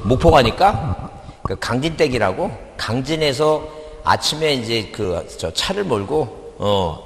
목포 가니까 그 강진댁이라고 강진에서 아침에 이제 차를 몰고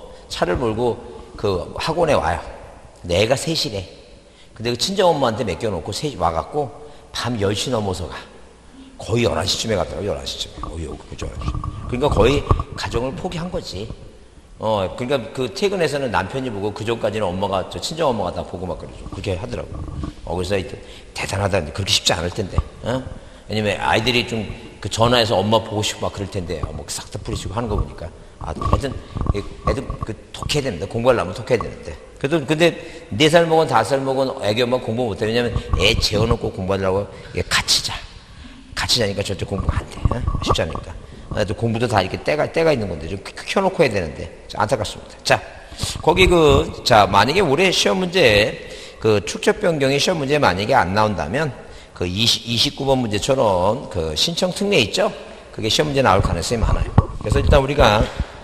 그 학원에 와요. 내가 3시래. 근데 그 친정엄마한테 맡겨놓고 3시 와갖고 밤 10시 넘어서 가. 거의 11시쯤에 갔더라고, 11시쯤에. 그죠. 그러니까 거의 가정을 포기한 거지. 그러니까 그 퇴근해서는 남편이 보고 그 전까지는 엄마가, 친정엄마가 다 보고 막 그렇게 하더라고. 그래서 대단하다. 그렇게 쉽지 않을 텐데. 왜냐면 아이들이 좀 그 전화해서 엄마 보고 싶고 막 그럴 텐데, 뭐 싹 다 뿌리치고 하는 거 보니까. 하여튼, 애들 독해야 됩니다. 공부하려면 독해야 되는데. 그래도, 근데 4살 먹은 5살 먹은 애기 엄마 공부 못해. 왜냐면 애 재워놓고 공부하려고 같이 자. 같이 자니까 절대 공부가 안 돼. 쉽지 않으니까. 또 공부도 다 이렇게 때가 있는 건데, 좀 켜놓고 해야 되는데. 안타깝습니다. 자, 거기 만약에 올해 시험 문제, 축적 변경의 시험 문제 만약에 안 나온다면, 29번 문제처럼 신청 특례 있죠? 그게 시험 문제 나올 가능성이 많아요. 그래서 일단 우리가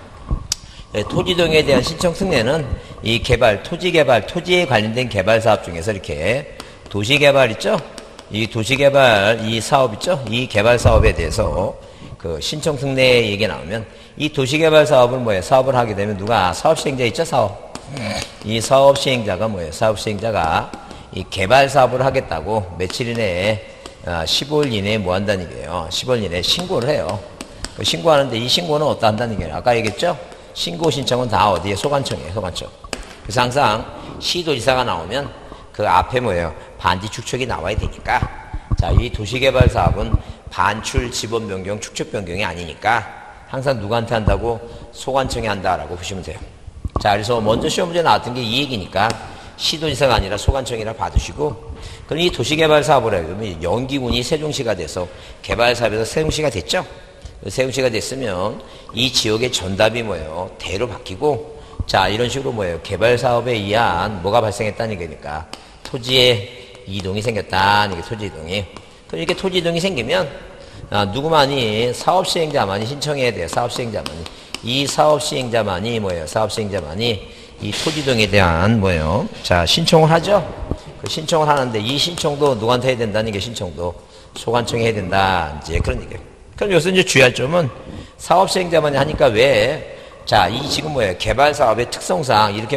토지동에 대한 신청 특례는 이 토지에 관련된 개발 사업 중에서 이렇게 도시개발 있죠? 이 도시개발, 이 사업 있죠? 이 개발 사업에 대해서 신청 특례 얘기 나오면 이 도시개발 사업을 사업을 하게 되면 누가 사업시행자 있죠? 이 사업시행자가 사업시행자가 이 개발 사업을 하겠다고 며칠 이내에 15일 이내에 뭐 한다는 얘기예요. 15일 이내에 신고를 해요. 신고하는데 이 신고는 어디다 한다는 얘기예요. 아까 얘기했죠? 신고 신청은 다 어디에? 소관청이에요. 소관청. 그래서 항상 시도지사가 나오면 그 앞에 반지 축척이 나와야 되니까. 자, 이 도시개발 사업은 반출 지번 변경, 축척 변경이 아니니까 항상 누구한테 한다고? 소관청이 한다라고 보시면 돼요. 자, 그래서 먼저 시험 문제 나왔던 게 이 얘기니까 시도지사가 아니라 소관청이라 봐두시고, 그럼 이 도시개발 사업을 해요. 그러면 연기군이 세종시가 돼서 개발 사업에서 세종시가 됐죠? 세종시가 됐으면 이 지역의 전답이 대로 바뀌고, 자, 이런 식으로 개발 사업에 의한 뭐가 발생했다는 얘기니까 토지의 이동이 생겼다는 얘기, 토지 이동이. 그럼 이렇게 토지 이동이 생기면 누구만이 사업시행자만이 신청해야 돼요. 사업시행자만이. 이 사업시행자만이 사업시행자만이 이 토지동에 대한 자, 신청을 하죠? 그 신청을 하는데 이 신청도 누구한테 해야 된다는 게 신청도 소관청이 해야 된다. 이제 그런 얘기예요. 그럼 여기서 이제 주의할 점은 사업시행자만이 하니까 왜, 자, 이 지금 개발 사업의 특성상 이렇게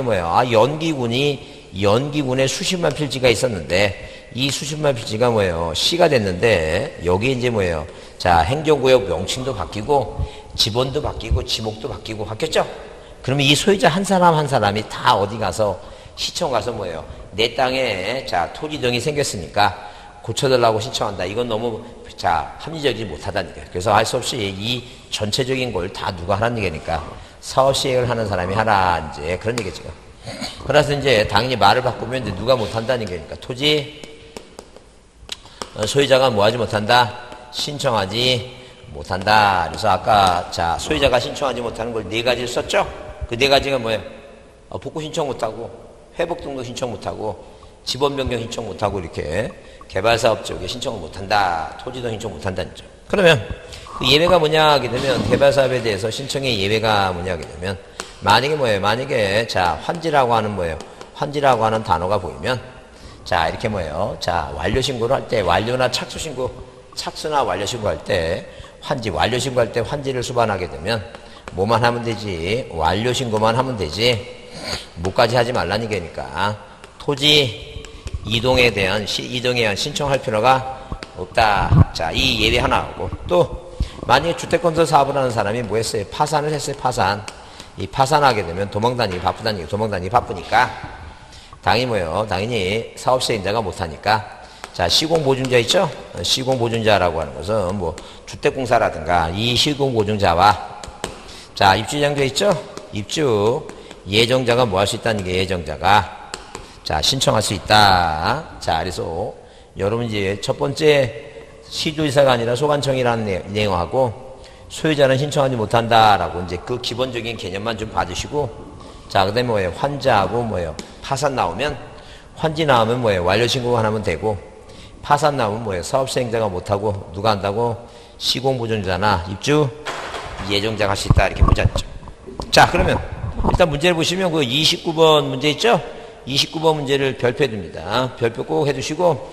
연기군에 수십만 필지가 있었는데 이 수십만 필지가 시가 됐는데 여기 이제 자, 행정구역 명칭도 바뀌고 지번도 바뀌고 지목도 바뀌었죠? 그러면 이 소유자 한 사람 한 사람이 다 어디 가서 시청 가서 내 땅에 자 토지등이 생겼으니까 고쳐달라고 신청한다. 이건 너무 자 합리적이지 못하다는 얘기예요. 그래서 할 수 없이 이 전체적인 걸 다 누가 하라는 얘기니까 사업시행을 하는 사람이 하라 이제 그런 얘기죠. 그래서 이제 당연히 말을 바꾸면 이제 누가 못한다는 얘기니까 토지 소유자가 뭐하지 못한다? 신청하지 못한다. 그래서 아까 자 소유자가 신청하지 못하는 걸 4가지를 썼죠? 그 4가지가 뭐예요? 복구 신청 못하고 회복 등록 신청 못하고 지번 변경 신청 못하고 이렇게 개발사업 쪽에 신청을 못한다. 토지도 신청 못한다는 점. 그러면 그 예외가 뭐냐 하게 되면 개발사업에 대해서 신청의 예외가 뭐냐 하게 되면 만약에 만약에 자 환지라고 하는 환지라고 하는 단어가 보이면 자 이렇게 자 완료 신고를 할 때 완료나 착수나 완료 신고할 때 완료 신고할 때 환지를 수반하게 되면 뭐만 하면 되지? 완료 신고만 하면 되지? 뭐까지 하지 말라는 얘기니까 토지 이동에 대한 신청할 필요가 없다. 자, 이 예외 하나 하고 또 만약에 주택건설 사업을 하는 사람이 뭐 했어요? 파산을 했어요. 이 파산하게 되면 도망다니기 바쁘니까 당연히 사업시행자가 못하니까 자, 시공보증자 있죠? 시공보증자라고 하는 것은 주택공사라든가 이 시공보증자와 자, 입주예정자 있죠? 입주 예정자가 뭐 할 수 있다는 게 예정자가 자, 신청할 수 있다. 자, 그래서 여러분 이제 첫 번째 시도지사가 아니라 소관청이라는 내용하고 소유자는 신청하지 못한다라고 이제 그 기본적인 개념만 좀 봐주시고 자, 그 다음에 환자하고 파산 나오면 환지 나오면 완료 신고만 하면 되고 파산 나오면 사업시행자가 못하고 누가 한다고? 시공보증자나 입주 예정자가 할 수 있다. 이렇게 보지 않죠. 자, 그러면 일단 문제를 보시면 그 29번 문제 있죠? 29번 문제를 별표해 둡니다. 별표 꼭 해두시고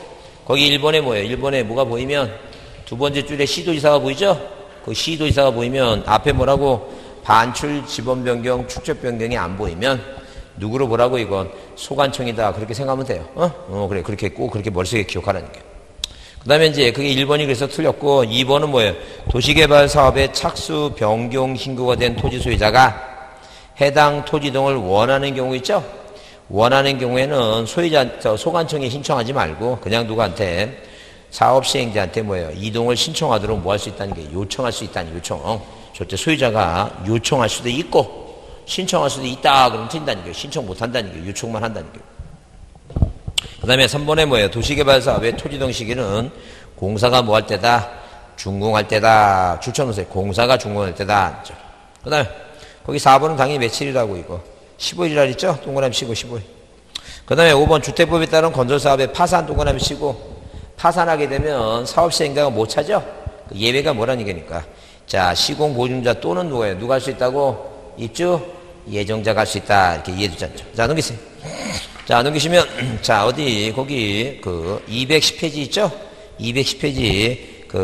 거기 1번에 뭐예요? 1번에 뭐가 보이면 두 번째 줄에 시도지사가 보이죠? 그 시도지사가 보이면 앞에 뭐라고 반출 지번 변경, 축적 변경이 안 보이면 누구로 보라고 이건 소관청이다. 그렇게 생각하면 돼요. 그래. 그렇게 꼭 그렇게 머릿속에 기억하라니까. 그 다음에 이제 그게 1번이 그래서 틀렸고 2번은 뭐예요? 도시개발 사업에 착수, 변경, 신고가 된 토지 소유자가 해당 토지동을 원하는 경우 있죠? 원하는 경우에는 소관청에 신청하지 말고 그냥 누구한테 사업 시행자한테 뭐예요? 이동을 신청하도록 뭐 할 수 있다는 게 요청할 수 있다는 요청. 절대 소유자가 요청할 수도 있고 신청할 수도 있다. 그러면 틀린다는 거예요. 신청 못 한다는 거예요. 요청만 한다는 거예요. 그 다음에 3번에 뭐예요? 도시개발 사업의 토지동 시기는 공사가 뭐 할 때다? 준공할 때다. 줄쳐놓으세요. 공사가 준공할 때다. 그 다음에 거기 4번은 당연히 며칠이라고 이거 15일이라 했죠? 동그라미 치고 15일. 그 다음에 5번 주택법에 따른 건설사업의 파산 동그라미 치고 파산하게 되면 사업시행자가 못 차죠? 그 예외가 뭐라는 얘기니까. 자, 시공보증자 또는 누가요? 누가 할 수 있다고? 입주 예정자가 할 수 있다. 이렇게 이해해 주지 않죠? 자, 넘기세요. 자, 넘기시면, 자, 어디, 거기, 210페이지 있죠? 210페이지,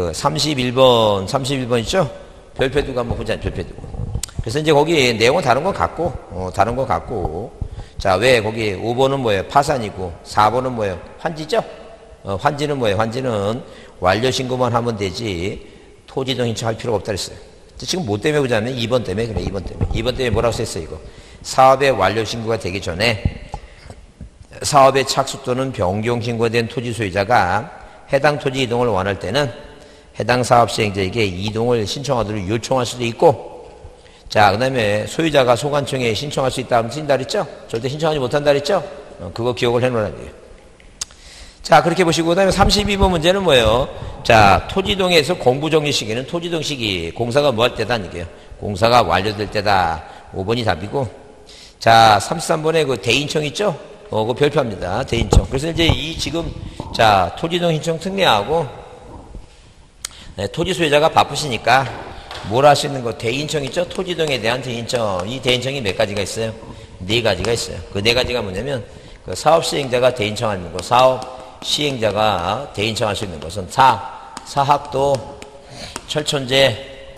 31번 있죠? 별표 두고 한번 보자, 별표 두고. 그래서 이제 거기 내용은 다른 건 같고, 다른 건 같고. 자, 왜 거기 5번은 뭐예요? 파산이고, 4번은 뭐예요? 환지죠? 환지는 뭐예요? 환지는 완료 신고만 하면 되지 토지동 신청할 필요가 없다 그랬어요. 지금 뭐 때문에 보자면 2번 때문에 그래. 2번 때문에 뭐라고 썼어요 이거? 사업의 완료 신고가 되기 전에 사업의 착수 또는 변경 신고된 토지 소유자가 해당 토지 이동을 원할 때는 해당 사업 시행자에게 이동을 신청하도록 요청할 수도 있고, 자, 그 다음에 소유자가 소관청에 신청할 수 있다 하면 쓴다 그랬죠? 절대 신청하지 못한다 그랬죠? 그거 기억을 해놓으라는 거예요. 자, 그렇게 보시고, 그 다음에 32번 문제는 뭐예요? 자, 토지동에서 공부정리 시기는 토지동 시기, 공사가 뭐 할 때다, 이게요. 공사가 완료될 때다. 5번이 답이고. 자, 33번에 그 대인청 있죠? 그 별표합니다. 대인청. 그래서 이제 자, 토지동 신청 특례하고, 네, 토지 소유자가 바쁘시니까 뭘 할 수 있는 거, 대인청 있죠? 토지동에 대한 대인청. 이 대인청이 몇 가지가 있어요? 4가지가 있어요. 그 4가지가 뭐냐면, 그 사업 시행자가 대인청하는 거, 사업 시행자가 대인청할 수 있는 것은 사학도, 철천제,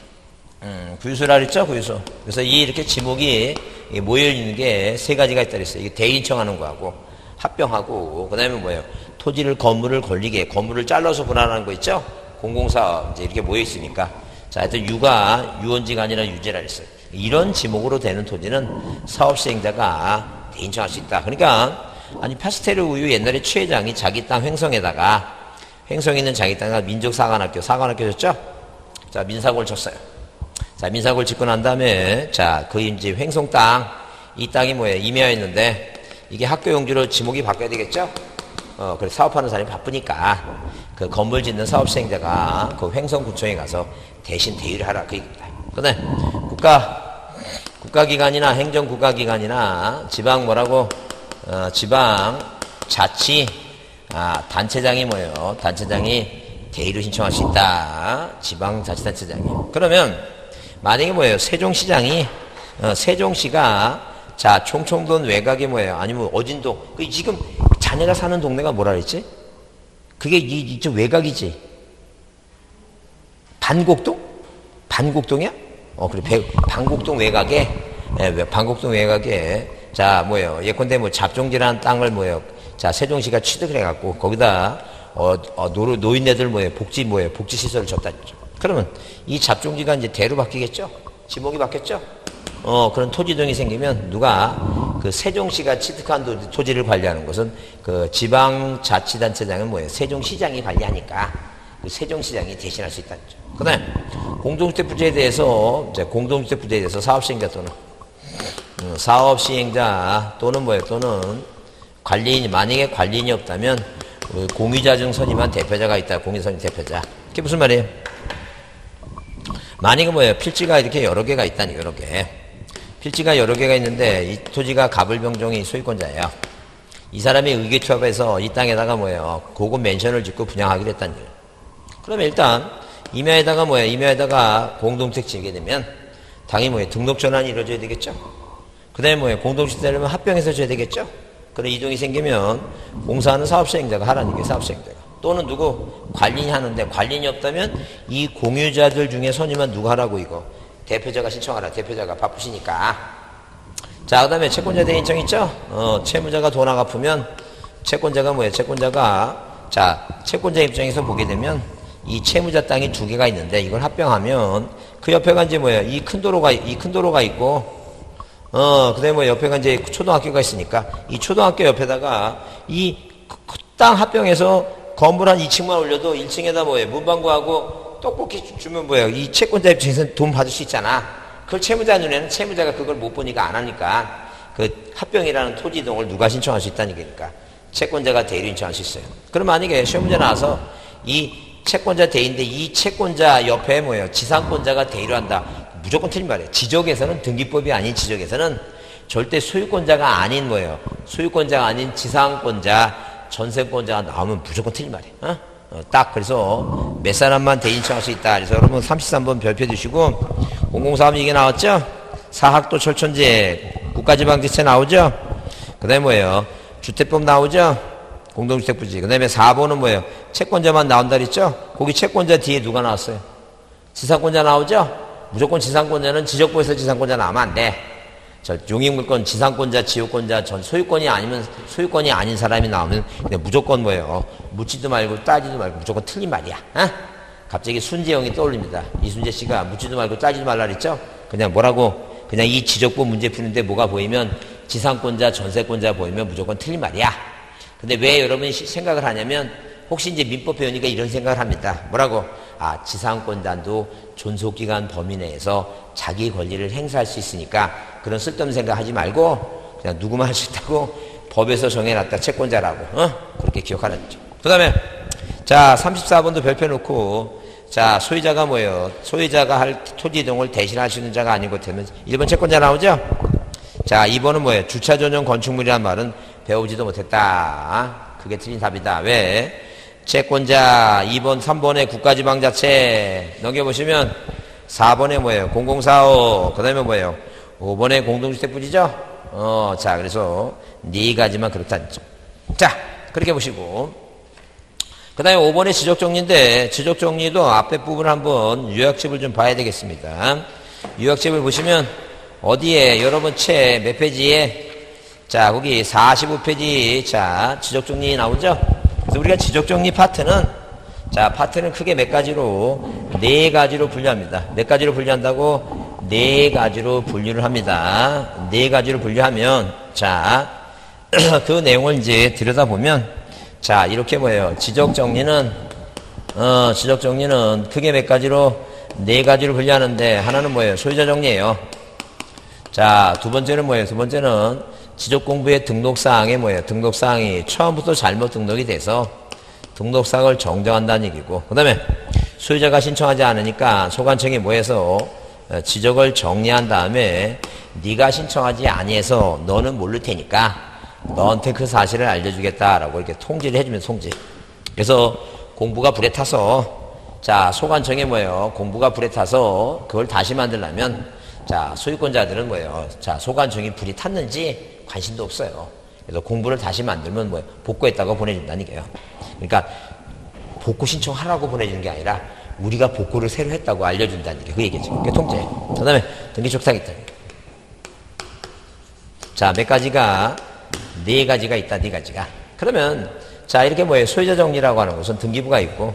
구유소라 그랬죠? 구유소. 그래서 이렇게 지목이 모여있는 게 3가지가 있다 그랬어요. 이게 대인청하는 거하고, 합병하고, 그 다음에 뭐예요? 토지를, 건물을 걸리게, 건물을 잘라서 분할하는 거 있죠? 공공사업, 이제 이렇게 모여있으니까. 자, 하여튼 유원지가 아니라 유제라 그랬어요. 이런 지목으로 되는 토지는 사업 시행자가 대인청할 수 있다. 그러니까, 아니, 파스테르 우유 옛날에 최 회장이 자기 땅 횡성에다가, 횡성에 있는 자기 땅에다가 사관학교였죠? 자, 민사고를 쳤어요. 자, 민사고를 짓고 난 다음에, 자, 그 이제 횡성 땅, 이 땅이 뭐예요? 임야였는데, 이게 학교 용지로 지목이 바뀌어야 되겠죠? 그래서 사업하는 사람이 바쁘니까, 그 건물 짓는 사업 시행자가 그 횡성구청에 가서 대신 대의를 하라. 그 얘기입니다. 그 다음에, 국가기관이나 행정국가기관이나 지방 뭐라고, 지방 자치 단체장이 뭐예요? 단체장이 대의를 신청할 수 있다. 지방자치단체장이. 그러면 만약에 뭐예요? 세종시장이 세종시가 자 총청동 외곽이 뭐예요? 아니면 어딘동? 그 지금 자네가 사는 동네가 뭐라 그랬지? 그게 이쪽 외곽이지. 반곡동? 반곡동이야? 그래. 반곡동 외곽에 반곡동 외곽에 자, 뭐예요? 예컨대 뭐 잡종지라는 땅을 뭐예요? 자, 세종시가 취득을 해갖고, 거기다, 노인네들 복지시설을 줬다. 그러면 이 잡종지가 이제 대로 바뀌겠죠? 지목이 바뀌었죠? 그런 토지동이 생기면 누가 그 세종시가 취득한 토지를 관리하는 것은 그 지방자치단체장은 뭐예요? 세종시장이 관리하니까 그 세종시장이 대신할 수 있다는 거죠. 그 다음에 공동주택 부재에 대해서, 사업시행자 또는 사업 시행자 또는 뭐예요? 또는 관리인, 만약에 관리인이 없다면 공유자 중 선임한 대표자가 있다. 공유 선임 대표자. 그게 무슨 말이에요? 만약에 뭐예요? 필지가 이렇게 여러 개가 있다니, 여러 개. 필지가 여러 개가 있는데 이 토지가 가불병종이 소유권자예요. 이 사람이 의기투합해서 이 땅에다가 뭐예요? 고급 맨션을 짓고 분양하기로 했다는 거예요. 그러면 일단 임야에다가 뭐예요? 임야에다가 공동주택 지게 되면 당연히 뭐예요? 등록 전환이 이루어져야 되겠죠? 그 다음에 뭐예요? 공동주택 되려면 합병해서 줘야 되겠죠? 그런 이동이 생기면 공사하는 사업시행자가 하라는 얘기예요. 사업시행자가. 또는 누구? 관리인이 하는데 관리인이 없다면 이 공유자들 중에 선임한 누가 하라고 이거? 대표자가 신청하라. 대표자가 바쁘시니까. 자, 그 다음에 채권자 대인청 있죠? 채무자가 돈 안 갚으면 채권자가 뭐예요? 채권자가 자, 채권자 입장에서 보게 되면 이 채무자 땅이 2개가 있는데 이걸 합병하면 그 옆에가 이제 뭐예요? 이 큰 도로가 있고 그다음에 뭐 옆에가 이제 초등학교가 있으니까 이 초등학교 옆에다가 이 땅 합병해서 건물 한 2층만 올려도 1층에다 뭐예요? 문방구하고 떡볶이 주면 뭐예요? 이 채권자 입장에서는 돈 받을 수 있잖아. 그걸 채무자 눈에는 채무자가 그걸 못 보니까 안 하니까 그 합병이라는 토지 이동을 누가 신청할 수 있다는 얘기니까 채권자가 대리로 신청할 수 있어요. 그럼 만약에 시험 문제 나와서 이 채권자 대리인데 이 채권자 옆에 뭐예요? 지상권자가 대리로 한다. 무조건 틀린 말이에요. 지적에서는 등기법이 아닌 지적에서는 절대 소유권자가 아닌 뭐예요? 소유권자가 아닌 지상권자, 전세권자가 나오면 무조건 틀린 말이에요. 딱 그래서 몇 사람만 대인청할 수 있다. 그래서 여러분 33번 별표 주시고 003 이게 나왔죠? 사학도 철천제 국가지방지체 나오죠? 그 다음에 뭐예요? 주택법 나오죠? 공동주택부지. 그 다음에 4번은 뭐예요? 채권자만 나온다 그랬죠? 거기 채권자 뒤에 누가 나왔어요? 지상권자 나오죠? 무조건 지상권자는 지적부에서 지상권자 나오면 안 돼. 용익물권 지상권자, 지역권자, 전 소유권이 아니면 소유권이 아닌 사람이 나오면 무조건 뭐예요? 묻지도 말고 따지도 말고 무조건 틀린 말이야. 갑자기 순재형이 떠올립니다. 이순재 씨가 묻지도 말고 따지도 말라 그랬죠? 그냥 뭐라고? 그냥 이 지적부 문제 푸는데 뭐가 보이면 지상권자, 전세권자 보이면 무조건 틀린 말이야. 근데 왜 여러분이 생각을 하냐면 혹시 이제 민법 배우니까 이런 생각을 합니다. 뭐라고? 아, 지상권자도 존속기간 범위 내에서 자기 권리를 행사할 수 있으니까 그런 쓸데없는 생각 하지 말고 그냥 누구만 할 수 있다고 법에서 정해놨다 채권자라고 그렇게 기억하라 했죠. 그 다음에 자 34번도 별표 놓고 자 소유자가 뭐예요? 소유자가 할 토지 이동을 대신할 수 있는 자가 아닌 것 되면 1번 채권자 나오죠? 자 2번은 뭐예요? 주차 전용 건축물이란 말은 배우지도 못했다. 그게 틀린 답이다. 왜? 채권자 2번 3번에 국가지방자체 넘겨보시면 4번에 뭐예요? 0045 그 다음에 뭐예요? 5번에 공동주택부지죠? 자 그래서 네 가지만 그렇다는 점. 자 그렇게 보시고 그 다음에 5번에 지적정리인데 지적정리도 앞에 부분을 한번 요약집을 좀 봐야 되겠습니다. 요약집을 보시면 어디에 여러분 책 몇 페이지에 자 거기 45페이지 자 지적정리 나오죠? 그래서 우리가 지적정리 파트는 자 파트는 크게 몇 가지로 4가지로 분류합니다. 몇 가지로 분류한다고? 4가지로 분류를 합니다. 4가지로 분류하면 자 그 내용을 이제 들여다보면 자 이렇게 뭐예요? 지적정리는 크게 몇 가지로 4가지로 분류하는데 하나는 뭐예요? 소유자 정리예요. 자 두 번째는 뭐예요? 두 번째는 지적공부의 등록사항에 뭐예요? 등록사항이 처음부터 잘못 등록이 돼서 등록사항을 정정한다는 얘기고 그 다음에 소유자가 신청하지 않으니까 소관청이 뭐해서 지적을 정리한 다음에 네가 신청하지 아니해서 너는 모를 테니까 너한테 그 사실을 알려주겠다라고 이렇게 통지를 해주면 통지. 그래서 공부가 불에 타서 자 소관청이 뭐예요? 공부가 불에 타서 그걸 다시 만들려면 자 소유권자들은 뭐예요? 자 소관청이 불이 탔는지 관심도 없어요. 그래서 공부를 다시 만들면 뭐예요? 복구했다고 보내준다는 얘기예요. 그러니까 복구 신청하라고 보내주는 게 아니라 우리가 복구를 새로 했다고 알려준다는 얘기 그 얘기죠. 그게 통제. 그 다음에 등기촉탁 있다. 자 몇 가지가 4가지가 있다. 4가지가. 그러면 자 이렇게 뭐예요? 소유자 정리라고 하는 것은 등기부가 있고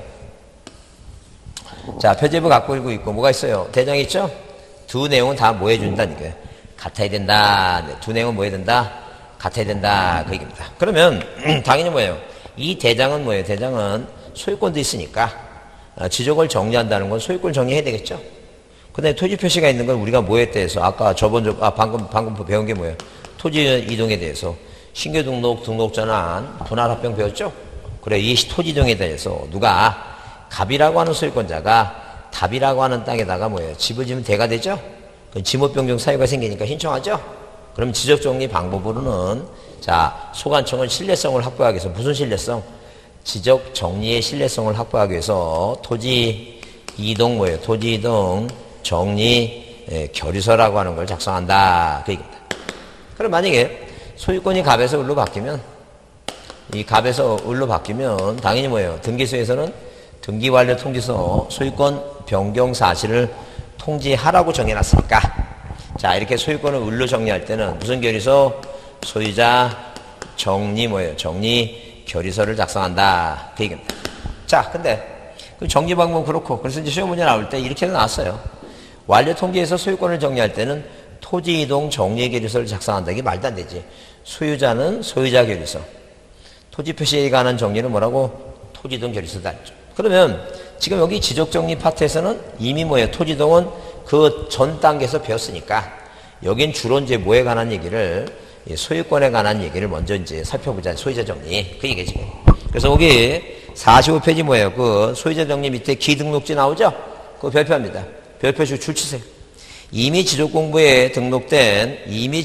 자 표제부 갖고 있고 뭐가 있어요? 대장이 있죠? 두 내용은 다 뭐 해준다는 얘기예요. 같아야 된다. 두 내용은 뭐 해야 된다? 같아야 된다. 그 얘기입니다. 그러면 당연히 뭐예요? 이 대장은 뭐예요? 대장은 소유권도 있으니까 지적을 정리한다는 건 소유권 정리해야 되겠죠? 그 다음에 토지 표시가 있는 건 우리가 뭐에 대해서 아까 방금 배운 게 뭐예요? 토지 이동에 대해서 신규 등록, 등록 전환, 분할 합병 배웠죠? 그래, 이 토지 이동에 대해서 누가 갑이라고 하는 소유권자가 답이라고 하는 땅에다가 뭐예요? 집을 지으면 대가 되죠? 그럼 지목 변경 사유가 생기니까 신청하죠? 그럼 지적 정리 방법으로는 자, 소관청은 신뢰성을 확보하기 위해서 무슨 신뢰성? 지적 정리의 신뢰성을 확보하기 위해서 토지 이동 뭐예요? 토지 이동 정리 결의서라고 하는 걸 작성한다. 그 얘기입니다. 그럼 만약에 소유권이 갑에서 을로 바뀌면, 이 갑에서 을로 바뀌면 당연히 뭐예요? 등기소에서는 등기완료 통지서 소유권 변경 사실을 통지하라고 정해놨으니까, 자, 이렇게 소유권을 을로 정리할 때는 무슨 결의서? 소유자 정리 뭐예요? 정리 결의서를 작성한다. 그 얘기입니다. 자, 근데 그 정리 방법은 그렇고, 그래서 이제 시험 문제 나올 때 이렇게 나왔어요. 완료 통지에서 소유권을 정리할 때는 토지 이동 정리 결의서를 작성한다. 이게 말도 안 되지. 소유자는 소유자 결의서, 토지 표시에 관한 정리는 뭐라고? 토지 이동 결의서다. 그러면 지금 여기 지적 정리 파트에서는 이미 뭐예요? 토지 이동은 그 전 단계에서 배웠으니까 여긴 주로 이제 뭐에 관한 얘기를, 소유권에 관한 얘기를 먼저 이제 살펴보자. 소유자 정리. 그 얘기지. 그래서 여기 45페이지 뭐예요? 그 소유자 정리 밑에 기등록지 나오죠? 그거 별표입니다. 별표식 줄 치세요. 이미 지적공부에 등록된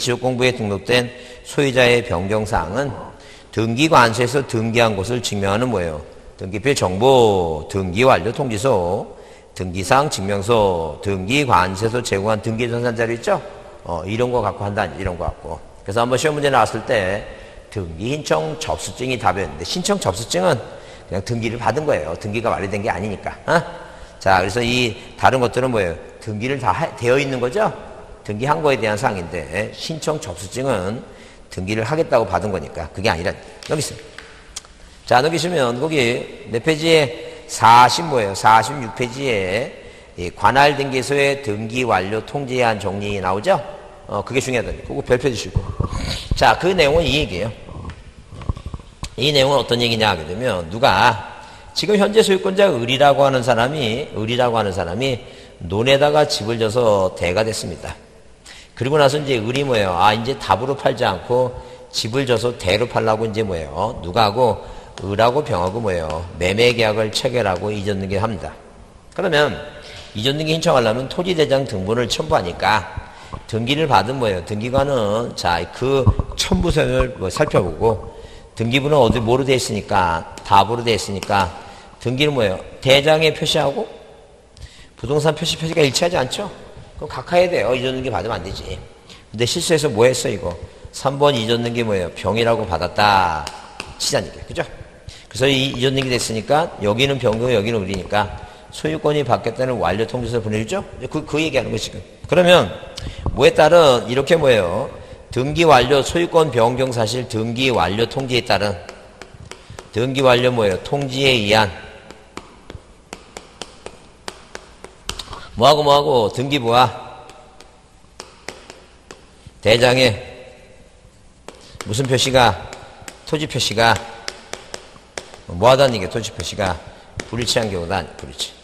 소유자의 변경사항은 등기관세에서 등기한 것을 증명하는 뭐예요? 등기필 정보, 등기완료 통지서, 등기사항 증명서, 등기관세에서 제공한 등기전산 자료 있죠? 이런 거 갖고 한다니, 이런 거 갖고. 그래서 한번 시험 문제 나왔을 때 등기 신청 접수증이 답이었는데, 신청 접수증은 그냥 등기를 받은 거예요. 등기가 완료된 게 아니니까. 자, 그래서 이 다른 것들은 뭐예요? 등기를 다 되어 있는 거죠? 등기한 거에 대한 사항인데, 신청 접수증은 등기를 하겠다고 받은 거니까 그게 아니라, 여기 있어요. 자, 넘기시면 거기 몇 페이지에 46페이지에 관할 등기소의 등기 완료 통지한 정리 나오죠? 그게 중요하다니. 그거 별표 주시고. 자, 그 내용은 이 얘기예요. 이 내용은 어떤 얘기냐 하게 되면, 누가 지금 현재 소유권자 을이라고 하는 사람이 논에다가 집을 져서 대가 됐습니다. 그리고 나서 이제 을이 뭐예요? 이제 답으로 팔지 않고 집을 져서 대로 팔라고 이제 뭐예요? 누가 하고? 을하고 병하고 뭐예요? 매매 계약을 체결하고 이전 등기를 합니다. 그러면 이전 등기 신청하려면 토지대장 등본을 첨부하니까 등기를 받은 뭐예요? 등기관은 자, 그 첨부서를 살펴보고, 등기부는 어디 뭐로 돼 있으니까? 답으로 돼 있으니까 등기는 뭐예요? 대장에 표시하고 부동산 표시가 일치하지 않죠? 그럼 각하해야 돼요. 이전 등기 받으면 안 되지. 근데 실수해서 뭐 했어, 이거? 3번 이전 등기 뭐예요? 병이라고 받았다. 치자는 얘기예요. 그죠? 그래서 이 이전 등기 됐으니까 여기는 병이고 여기는 을이니까 소유권이 바뀌었다는 완료 통지서를 보내주죠? 그 얘기하는 거지, 지금. 그러면 뭐에 따른 이렇게 뭐예요? 등기 완료 소유권 변경 사실 등기 완료 통지에 따른 등기 완료 뭐예요? 통지에 의한 뭐하고 등기부와 대장에 무슨 표시가, 토지 표시가 뭐하다는 얘기예요? 토지 표시가 불일치한 경우다. 불일치.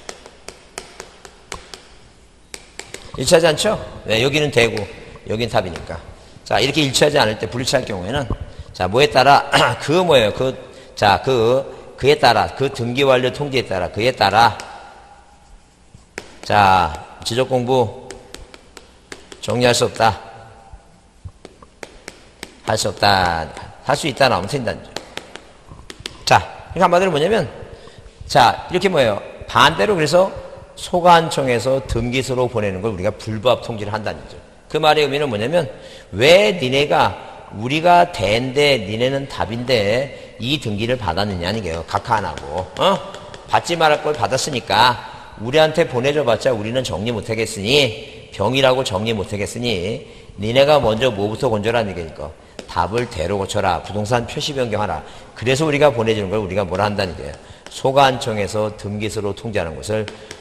일치하지 않죠? 네, 여기는 대고 여기는 답이니까. 자, 이렇게 일치하지 않을 때 불일치할 경우에는 자, 뭐에 따라 그 뭐예요? 그에 따라 그 등기 완료 통지에 따라 그에 따라 자, 지적 공부 정리할 수 없다. 할 수 없다. 할 수 있다 나오면 틀린다는 점. 자, 그러니까 한마디로 뭐냐면, 자, 이렇게 뭐예요? 반대로 그래서 소관청에서 등기소로 보내는 걸 우리가 불부합 통지를 한다는 거죠. 그 말의 의미는 뭐냐면, 왜 니네가 우리가 대인데 니네는 답인데 이 등기를 받았느냐는 게요. 각하 안 하고, 받지 말할 걸 받았으니까 우리한테 보내줘봤자 우리는 정리 못하겠으니, 병이라고 정리 못하겠으니 니네가 먼저 뭐부터 건져라는 얘기니까 답을 대로 고쳐라. 부동산 표시 변경하라. 그래서 우리가 보내주는 걸 우리가 뭐라 한다는 거예요. 소관청에서 등기소로 통지하는 것을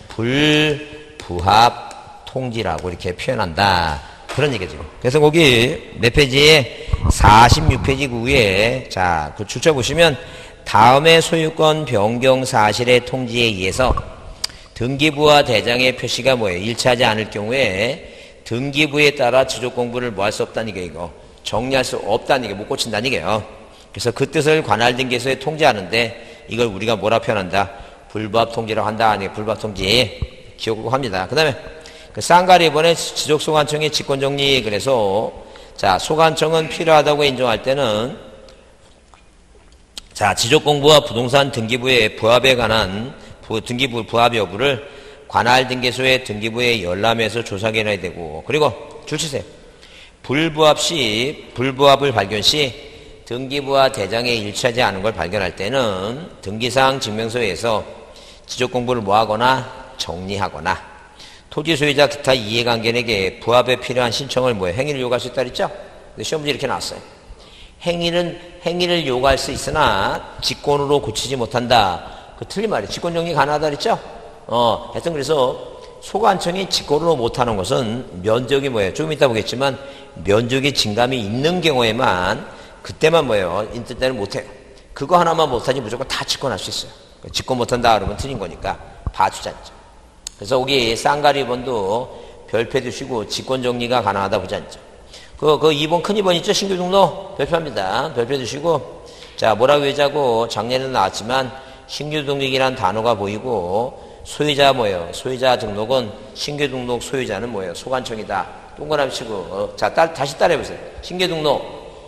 불부합 통지라고 이렇게 표현한다. 그런 얘기죠. 그래서 거기 몇 페이지에 46페이지 위에 자, 그 줄쳐 보시면 다음의 소유권 변경 사실의 통지에 의해서 등기부와 대장의 표시가 뭐예요? 일치하지 않을 경우에 등기부에 따라 지적 공부를 뭐 할 수 없다는 게 이거 정리할 수 없다는 게 못 고친다는 게요. 그래서 그 뜻을 관할 등기소에 통지하는데 이걸 우리가 뭐라 표현한다? 불부합 통지라고 한다. 아니 불부합 통지 기억하고 합니다. 그다음에 그 쌍가리 이번에 지적 소관청의 직권 정리 그래서 자 소관청은 필요하다고 인정할 때는 자 지적 공부와 부동산 등기부의 부합에 관한 등기부 부합 여부를 관할 등기소의 등기부에 열람해서 조사 결해야 되고 그리고 줄 치세요. 불부합 시, 불부합을 발견 시 등기부와 대장에 일치하지 않은 걸 발견할 때는 등기사항 증명서에서 지적 공부를 뭐하거나 정리하거나 토지 소유자 기타 이해관계인에게 부합에 필요한 신청을 행위를 요구할 수 있다 그랬죠? 근데 시험 문제 이렇게 나왔어요. 행위를 요구할 수 있으나 직권으로 고치지 못한다. 그 틀린 말이에요. 직권 정리 가능하다 그랬죠? 하여튼 그래서 소관청이 직권으로 못하는 것은 면적이 좀 이따 보겠지만 면적의 증감이 있는 경우에만 그때만 있을 때는 못해요. 그거 하나만 못하지 무조건 다 직권할 수 있어요. 직권 못한다 그러면 틀린 거니까 봐주자죠. 그래서 여기 쌍가리번도 별표 두시고 직권 정리가 가능하다 보자죠. 그 2번 큰 2번 있죠? 신규 등록 별표합니다. 별표 두시고 자 뭐라고 외자고 작년에도 나왔지만 신규 등록이란 단어가 보이고 소유자 소유자 등록은 신규 등록 소유자는 소관청이다. 동그라미 치고 자 다시 따라해보세요. 신규 등록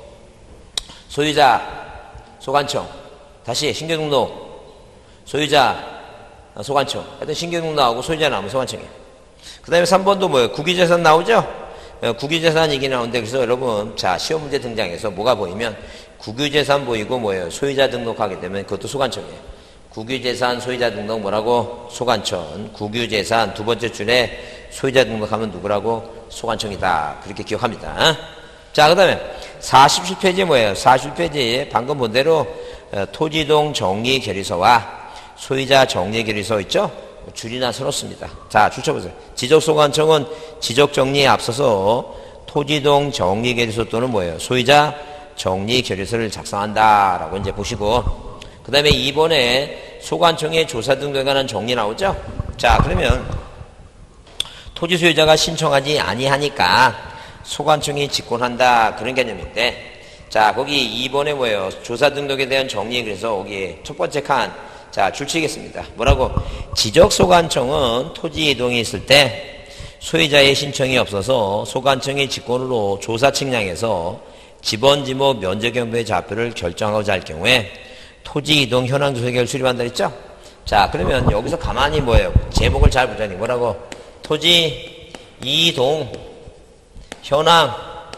소유자 소관청 다시 신규 등록 소유자 소관청 하여튼 신규 등록 나오고 소유자 나오면 소관청이에요. 그 다음에 3번도 국유재산 나오죠? 국유재산 얘기 나오는데 그래서 여러분 자 시험 문제 등장해서 뭐가 보이면 국유재산 보이고 소유자 등록하게 되면 그것도 소관청이에요. 국유재산 소유자 등록 뭐라고? 소관청. 국유재산 두 번째 줄에 소유자 등록하면 누구라고? 소관청이다. 그렇게 기억합니다. 자, 그 다음에 47페이지 47페이지에 방금 본 대로 토지동 정리결의서와 소유자 정리결의서 있죠? 줄이나 써놓습니다. 자, 줄 쳐보세요. 지적소관청은 지적정리에 앞서서 토지동 정리결의서 또는 소유자 정리결의서를 작성한다. 라고 이제 보시고 그 다음에 2번에 소관청의 조사 등록에 관한 정리 나오죠? 자, 그러면 토지 소유자가 신청하지 아니하니까 소관청이 직권한다. 그런 개념인데 자, 거기 2번에 조사 등록에 대한 정리 그래서 여기 첫 번째 칸 자, 줄치겠습니다. 뭐라고? 지적소관청은 토지 이동이 있을 때 소유자의 신청이 없어서 소관청의 직권으로 조사 측량해서 지번, 지목, 면적 경부의 좌표를 결정하고자 할 경우에 토지 이동 현황 조사계획을 수립한다 했죠? 자, 그러면 여기서 가만히 제목을 잘 보자니 뭐라고? 토지 이동 현황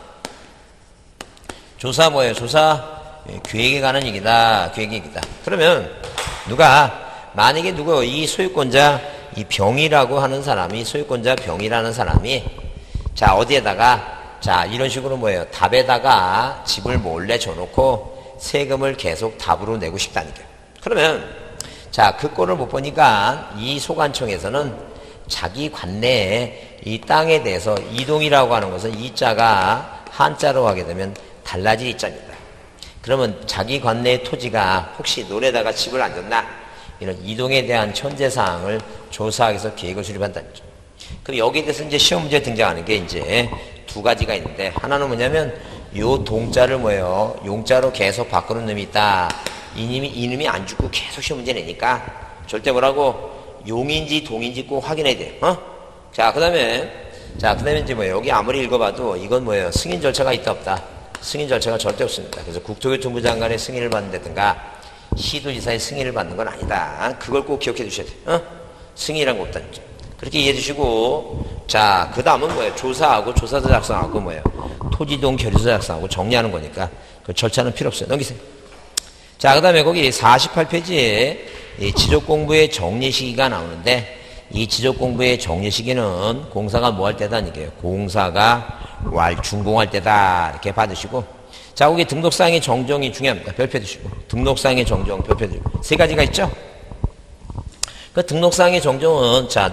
조사 조사 계획에 관한 얘기다. 계획 얘기다. 그러면 만약에 이 소유권자 이 병이라고 하는 사람이 소유권자 병이라는 사람이 자 어디에다가 자 이런 식으로 답에다가 집을 몰래 줘놓고 세금을 계속 답으로 내고 싶다는 거예요. 그러면 자 그 꼴을 못 보니까 이 소관청에서는 자기 관내에 이 땅에 대해서 이동이라고 하는 것은 이자가 한자로 하게 되면 달라질 이자입니다. 그러면 자기 관내의 토지가 혹시 논에다가 집을 안 줬나 이런 이동에 대한 현재사항을 조사하기 위해서 계획을 수립한다는 거죠. 그럼 여기에 대해서 이제 시험 문제에 등장하는 게 이제 두 가지가 있는데 하나는 뭐냐면 요 동자를 용자로 계속 바꾸는 놈이 있다. 이놈이 안 죽고 계속 시험 문제 내니까 절대 용인지 동인지 꼭 확인해야 돼요. 자, 그 다음에 이제 여기 아무리 읽어봐도 이건 승인 절차가 있다 없다. 승인 절차가 절대 없습니다. 그래서 국토교통부 장관의 승인을 받는다든가 시도지사의 승인을 받는 건 아니다. 그걸 꼭 기억해 두셔야 돼요. 승인이란 거 없다는 거죠. 그렇게 이해해 주시고 자, 그 다음은 조사하고 조사서 작성하고 토지동 결의서 작성하고 정리하는 거니까 그 절차는 필요 없어요. 넘기세요. 자, 그 다음에 거기 48페이지에 이 지적공부의 정리 시기가 나오는데 이 지적공부의 정리 시기는 공사가 뭐 할 때다 이게요. 공사가 준공할 때다 이렇게 받으시고 자 거기 등록사항의 정정이 중요합니다. 별표 주시고 등록사항의 정정 별표 주시고 세 가지가 있죠. 그 등록사항의 정정은 자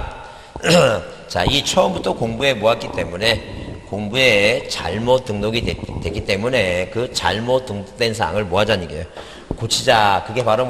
자 이 처음부터 공부해 모았기 때문에 공부에 잘못 등록이 됐기 때문에 그 잘못 등록된 사항을 뭐 하자는 얘기예요. 고치자. 그게 바로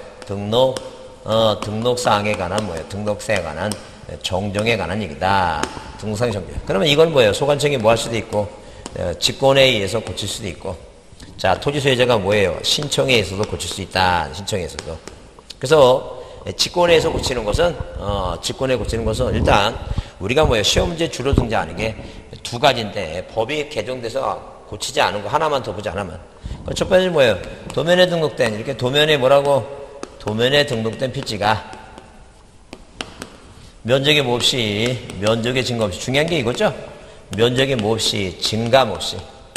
등록사항에 관한 등록세에 관한 정정에 관한 얘기다. 등록사항의 정정. 그러면 이건 소관청이 뭐 할 수도 있고, 직권에 의해서 고칠 수도 있고, 자, 토지 소유자가 신청에 의해서도 고칠 수 있다. 신청에 의해서도. 그래서, 직권에 의해서 고치는 것은, 일단, 우리가 시험 문제 주로 등장하는 게 두 가지인데, 법이 개정돼서 고치지 않은 거 하나만 더 보자, 하나만. 첫 번째는 도면에 등록된, 이렇게 도면에 도면에 등록된 필지가 면적의 뭐 없이, 면적의 증거 없이 중요한 게 이거죠? 면적이 뭐 없이, 증감 없이.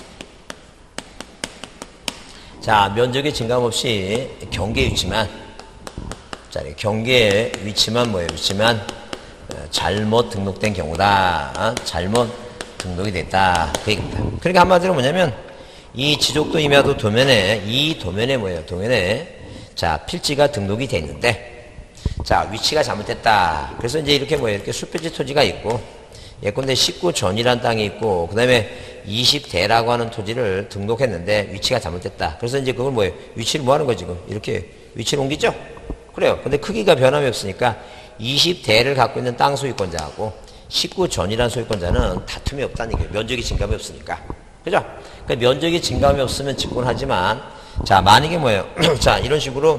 자, 면적의 증감 없이 경계 위치만, 자, 경계의 위치만 뭐예요? 위치만 잘못 등록된 경우다. 잘못 등록이 됐다. 그 얘기입니다. 그러니까 한마디로 뭐냐면, 이 지적도 임야도 도면에, 이 도면에 뭐예요? 도면에, 자, 필지가 등록이 돼 있는데, 자, 위치가 잘못됐다. 그래서 이제 이렇게 뭐예요? 이렇게 수필지 토지가 있고, 예컨대 19전이라는 땅이 있고, 그 다음에 20대라고 하는 토지를 등록했는데, 위치가 잘못됐다. 그래서 이제 그걸 뭐예요? 위치를 뭐 하는 거지, 지금? 이렇게 위치를 옮기죠? 그래요. 근데 크기가 변함이 없으니까, 20대를 갖고 있는 땅 소유권자하고, 19전이라는 소유권자는 다툼이 없다는 얘기예요. 면적이 증감이 없으니까. 그죠? 그러니까 면적이 증감이 없으면 직권하지만, 자, 만약에 뭐예요? 자, 이런 식으로,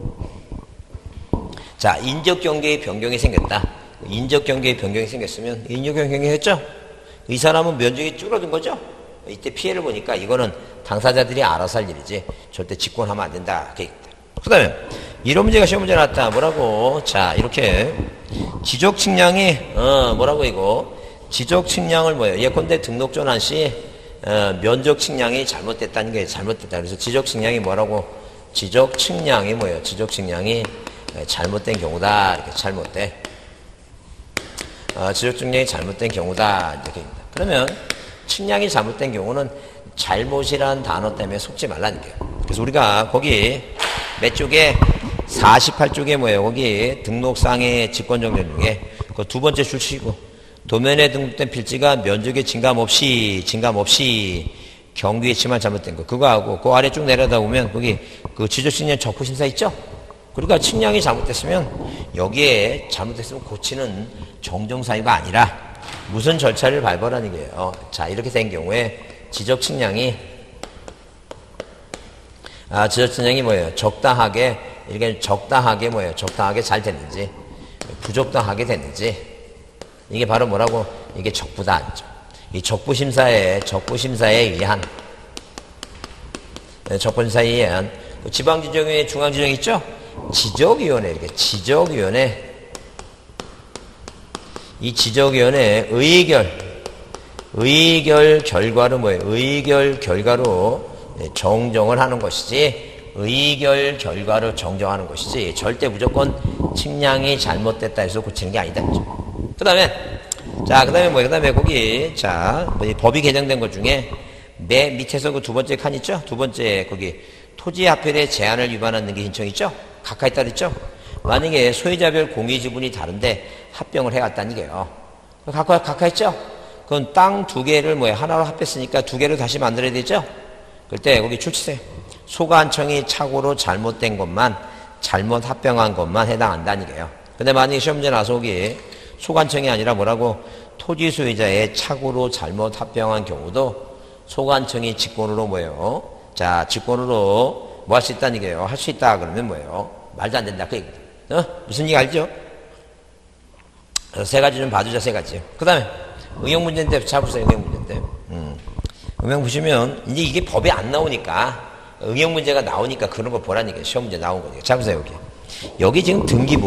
자, 인적 경계의 변경이 생겼다. 인적 경계의 변경이 생겼으면, 인적 변경이 했죠? 이 사람은 면적이 줄어든 거죠? 이때 피해를 보니까 이거는 당사자들이 알아서 할 일이지, 절대 직권하면 안 된다. 그 다음에, 이런 문제가 시험 문제 나왔다. 뭐라고? 자, 이렇게, 지적 측량이, 뭐라고 이거? 지적 측량을 뭐예요? 예컨대 등록 전환 시, 면적 측량이 잘못됐다는 게 잘못됐다. 그래서 지적 측량이 뭐라고? 지적 측량이 뭐예요? 지적 측량이 잘못된 경우다. 이렇게 잘못돼. 지적 측량이 잘못된 경우다. 이렇게. 그러면 측량이 잘못된 경우는 잘못이란 단어 때문에 속지 말라는 거예요. 그래서 우리가 거기 몇 쪽에 48쪽에 뭐예요? 거기 등록상의 직권정정 중에 그 두 번째 줄 치고 도면에 등록된 필지가 면적의 증감 없이 경규의 치만 잘못된 거 그거 하고 그 아래 쭉 내려다 보면 거기 그 지적측량 적부심사 있죠? 그러니까 측량이 잘못됐으면 여기에 잘못됐으면 고치는 정정사유가 아니라 무슨 절차를 밟으라는 거예요. 자, 이렇게 된 경우에 지적측량이 지적측량이 뭐예요? 적당하게 이렇게 적당하게 뭐예요? 적당하게 잘 됐는지 부적당하게 됐는지 이게 바로 뭐라고? 이게 적부다. 이 적부심사에 의한 그 지방지정위원회 중앙지정이 있죠? 지적위원회 이렇게 지적위원회 이 지적위원회 의결 결과로 뭐예요? 의결 결과로 정정을 하는 것이지 의결 결과로 정정하는 것이지 절대 무조건 측량이 잘못됐다 해서 고치는 게 아니다. 그 다음에 뭐예요? 그 다음에 거기 법이 개정된 것 중에 맨 밑에서 그 두 번째 칸 있죠? 두 번째 거기 토지합혈의 제한을 위반하는 게 신청 있죠? 가까이 따로 있죠? 만약에 소유자별 공유지분이 다른데 합병을 해갔다는 게요. 가까이 있죠? 그건 땅 두 개를 뭐예요? 하나로 합했으니까 두 개를 다시 만들어야 되죠? 그때 거기 출치세. 소관청이 착오로 잘못된 것만, 잘못 합병한 것만 해당한다는 게요. 근데 만약에 시험 문제 나서 거기 소관청이 아니라 뭐라고? 토지 소유자의 착오로 잘못 합병한 경우도 소관청이 직권으로 뭐예요? 자, 직권으로 뭐 할 수 있다는 얘기예요. 할 수 있다 그러면 뭐예요? 말도 안 된다. 그 얘기입니다. 무슨 얘기 알죠? 세 가지 좀 봐주자, 세 가지. 그 다음에 응용 문제인데 잡으세요, 응용 문제인데. 응용 보시면 이제 이게 법에 안 나오니까 응용 문제가 나오니까 그런 거 보라는 얘기예요. 시험 문제 나온 거니까. 잡으세요, 여기 지금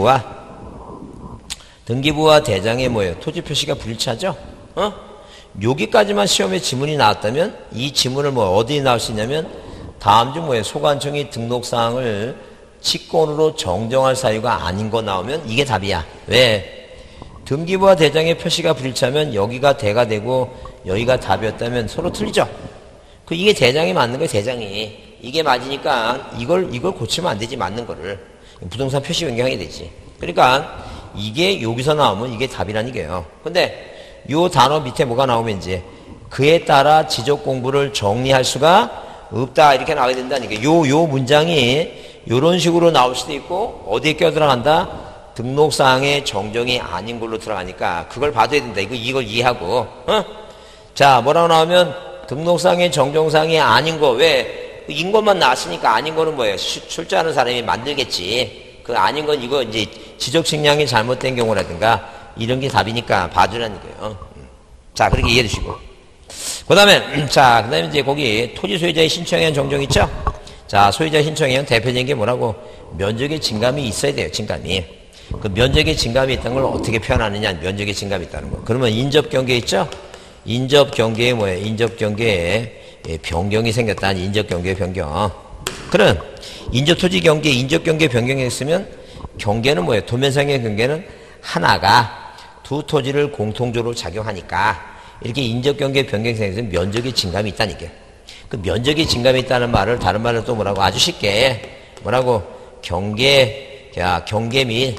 등기부와 대장의 뭐예요? 토지 표시가 불일치하죠? 여기까지만 시험에 지문이 나왔다면 이 지문을 뭐 어디에 나올 수 있냐면 다음 중 뭐예요? 소관청이 등록사항을 직권으로 정정할 사유가 아닌 거 나오면 이게 답이야. 왜? 등기부와 대장의 표시가 불일치하면 여기가 대가 되고 여기가 답이었다면 서로 틀리죠? 이게 대장이 맞는 거예요, 대장이. 이게 맞으니까 이걸 고치면 안 되지, 맞는 거를. 부동산 표시 변경해야 되지. 그러니까 이게 여기서 나오면 이게 답이라는 얘기예요. 근데 요 단어 밑에 뭐가 나오면 이제 그에 따라 지적 공부를 정리할 수가 없다 이렇게 나와야 된다는 얘기예요. 요 문장이 요런 식으로 나올 수도 있고 어디에 껴들어간다? 등록사항의 정정이 아닌 걸로 들어가니까 그걸 봐줘야 된다. 이걸 이해하고 자, 뭐라고 나오면 등록사항의 정정사항이 아닌 거. 왜? 인 것만 나왔으니까 아닌 거는 뭐예요? 출제하는 사람이 만들겠지. 그 아닌 건 이거 이제 지적 측량이 잘못된 경우라든가 이런 게 답이니까 봐주라는 거예요. 자, 그렇게 이해해 주시고. 그 다음에 이제 거기 토지 소유자의 신청의한 정정 있죠? 자, 소유자 신청의한 대표적인 게 뭐라고? 면적의 증감이 있어야 돼요, 증감이. 그 면적의 증감이 있다는 걸 어떻게 표현하느냐? 면적의 증감이 있다는 거. 그러면 인접 경계 있죠? 인접 경계에 뭐예요? 인접 경계에 변경이 생겼다. 인접 경계 변경. 그럼 인접 토지 경계, 인접 경계 변경이 있으면 경계는 뭐예요? 도면상의 경계는 하나가 두 토지를 공통적으로 작용하니까 이렇게 인접 경계 변경이 생기면 면적의 증감이 있다는 게. 그 면적의 증감이 있다는 말을 다른 말로 또 뭐라고 아주 쉽게 뭐라고 경계, 자 경계 및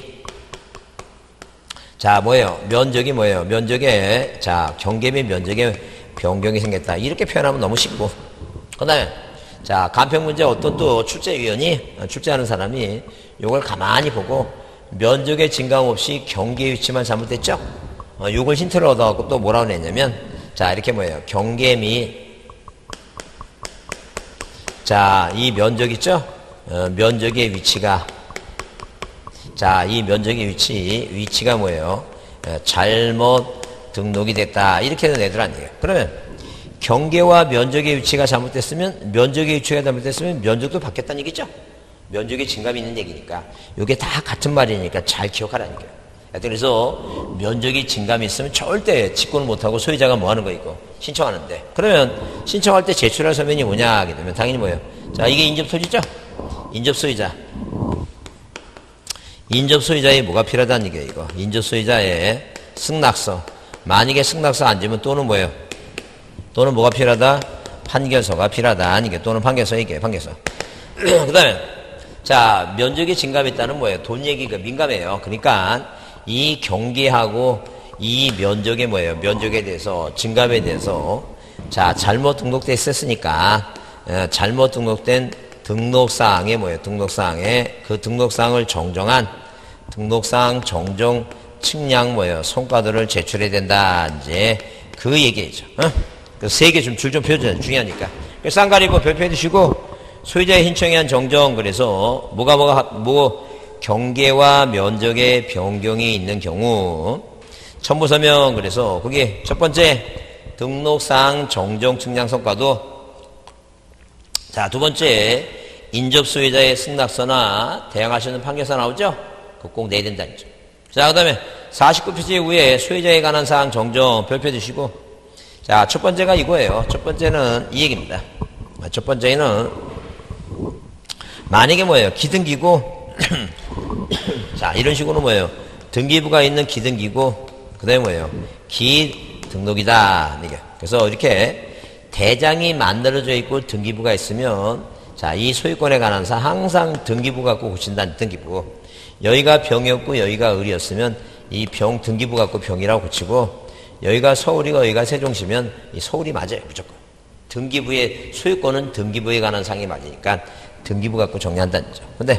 자 뭐예요? 면적이 뭐예요? 면적의 자 경계 및 면적의 변경이 생겼다. 이렇게 표현하면 너무 쉽고. 그다음에 자 간평 문제 어떤 또 출제위원이 출제하는 사람이 요걸 가만히 보고 면적의 증감 없이 경계 위치만 잘못됐죠? 요걸 힌트를 얻어갖고 또 뭐라고 냈냐면 자 이렇게 뭐예요? 경계 및 자 이 면적 있죠? 면적의 위치가 자 이 면적의 위치가 뭐예요? 잘못 등록이 됐다. 이렇게 내더란 얘기예요. 그러면 경계와 면적의 위치가 잘못됐으면 면적의 위치가 잘못됐으면 면적도 바뀌었다는 얘기죠? 면적의 증감이 있는 얘기니까 이게 다 같은 말이니까 잘 기억하라는 얘기예요. 그래서 면적이 증감이 있으면 절대 직권을 못하고 소유자가 뭐 하는 거 있고 신청하는데 그러면 신청할 때 제출할 서면이 뭐냐 하게 되면 당연히 뭐예요? 자 이게 인접토지죠? 인접소유자. 인접소유자에 뭐가 필요하다는 얘기예요 이거. 인접소유자의 승낙서. 만약에 승낙서 안 주면 또는 뭐예요? 또는 뭐가 필요하다? 판결서가 필요하다. 이게 또는 판결서 이게 판결서. 그 다음에 자 면적의 증감이 있다는 뭐예요? 돈 얘기가 민감해요. 그러니까 이 경계하고 이 면적에 뭐예요? 면적에 대해서 증감에 대해서 자 잘못 등록돼 있었으니까 잘못 등록된 등록사항에 뭐예요? 등록사항에 그 등록사항을 정정한 등록사항 정정 측량 뭐예요? 성과도를 제출해야 된다. 이제 그 얘기죠. 그 세 개 좀 줄 좀 펴줘야 중요하니까. 쌍가리고 별표해 두시고 소유자의 신청에 의한 정정. 그래서 뭐 경계와 면적의 변경이 있는 경우 첨부서명. 그래서 거기 첫 번째 등록사항 정정 측량 성과도 자 두 번째 인접 소유자의 승낙서나 대항할 수 있는 판결서 나오죠? 그거 꼭 내야 된다는 점. 자 그 다음에 49페이지 이후에 소유자에 관한 사항 정정 별표 주시고 자 첫 번째가 이거예요. 첫 번째는 이 얘기입니다. 첫 번째는 만약에 뭐예요? 기등기고 자 이런 식으로 뭐예요? 등기부가 있는 기등기고 그 다음에 뭐예요? 기등록이다. 이게. 그래서 이렇게 대장이 만들어져 있고 등기부가 있으면 자 이 소유권에 관한 사 항상 등기부 갖고 고친다는 등기부. 여기가 병이었고 여기가 을이었으면 이 병 등기부 갖고 병이라고 고치고 여기가 서울이고 여기가 세종시면 이 서울이 맞아요 무조건. 등기부의 소유권은 등기부에 관한 사항이 맞으니까 등기부 갖고 정리한다는 거죠. 근데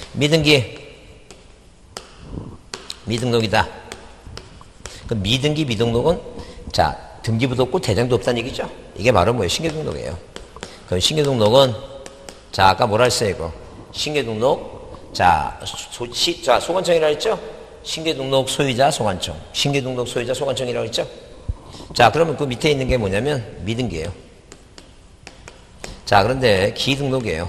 미등록이다. 그 미등기 미등록은 자 등기부도 없고 대장도 없다는 얘기죠. 이게 바로 뭐예요? 신규등록이에요. 그 신규등록은 자 아까 뭐라 했어요 이거 신규등록 자 소관청이라고 했죠. 신규등록 소유자 소관청 신규등록 소유자 소관청이라고 했죠. 자 그러면 그 밑에 있는 게 뭐냐면 미등기예요. 자 그런데 기등록이에요.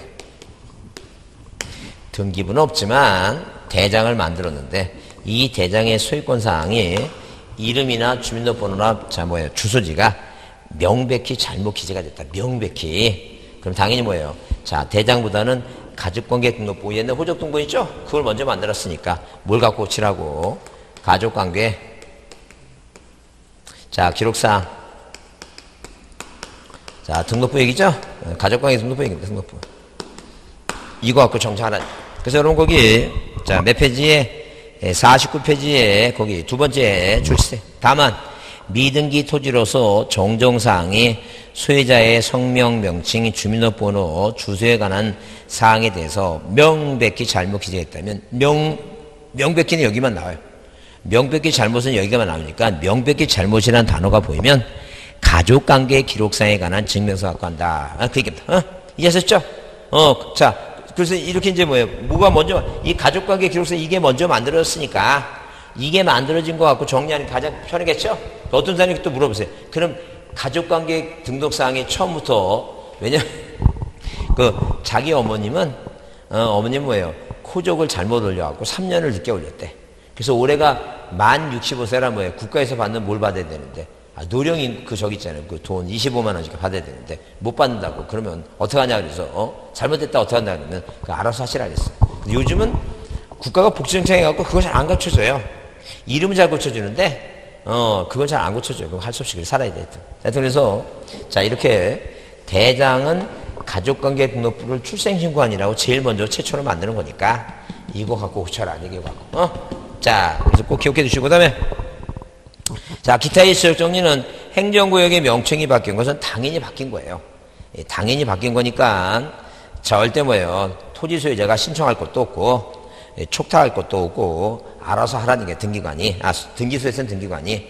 등기부는 없지만 대장을 만들었는데 이 대장의 소유권 사항이 이름이나 주민등록번호나 자 뭐예요? 주소지가 명백히 잘못 기재가 됐다. 명백히. 그럼 당연히 뭐예요? 자 대장보다는 가족관계 등록부 옛날 호적등본 있죠? 그걸 먼저 만들었으니까 뭘 갖고 고치라고 가족관계 자 기록사항 자 등록부 얘기죠? 가족관계 등록부 얘기입니다. 등록부 이거 갖고 정정하라. 그래서 여러분 거기 자 몇 페이지에 49페이지에 거기 두 번째 출세. 다만 미등기 토지로서 정정사항이 소유자의 성명, 명칭, 주민등록번호, 주소에 관한 사항에 대해서 명백히 잘못 기재했다면 명백히는 여기만 나와요. 명백히 잘못은 여기가만 나오니까 명백히 잘못이라는 단어가 보이면 가족관계 기록사에 관한 증명서 갖고 한다. 그 얘기입니다. 이해하셨죠? 자 그래서 이렇게 이제 뭐예요? 뭐가 먼저, 이 가족관계 기록서 이게 먼저 만들어졌으니까 이게 만들어진 거 갖고 정리하는 게 가장 편하겠죠? 어떤 사람이 또 물어보세요. 그럼 가족관계 등록사항이 처음부터, 왜냐면 그 자기 어머님은, 어머님 뭐예요? 코족을 잘못 올려갖고 3년을 늦게 올렸대. 그래서 올해가 만 65세라 뭐예요? 국가에서 받는 뭘 받아야 되는데 노령인 그 저기 있잖아요. 그 돈 25만 원씩 받아야 되는데 못 받는다고. 그러면 어떡하냐 그래서 잘못됐다 어떡한다 그러면 그 알아서 하시라 그랬어. 근데 요즘은 국가가 복지정책 해갖고 그걸 잘 안 고쳐줘요. 이름은 잘 고쳐주는데 그걸 잘 안 고쳐줘요. 그럼 할 수 없이 살아야 돼. 하여튼 그래서 자 이렇게 대장은 가족관계 등록부를 출생신고안이라고 제일 먼저 최초로 만드는 거니까 이거 갖고 고쳐라 이거 갖고 자 그래서 꼭 기억해 두시고 그다음에 자 기타의 지적 정리는 행정구역의 명칭이 바뀐 것은 당연히 바뀐 거예요. 당연히 바뀐 거니까 자 올 때 뭐예요? 토지 소유자가 신청할 것도 없고 촉탁할 것도 없고 알아서 하라는 게 등기관이 등기소에서는 등기관이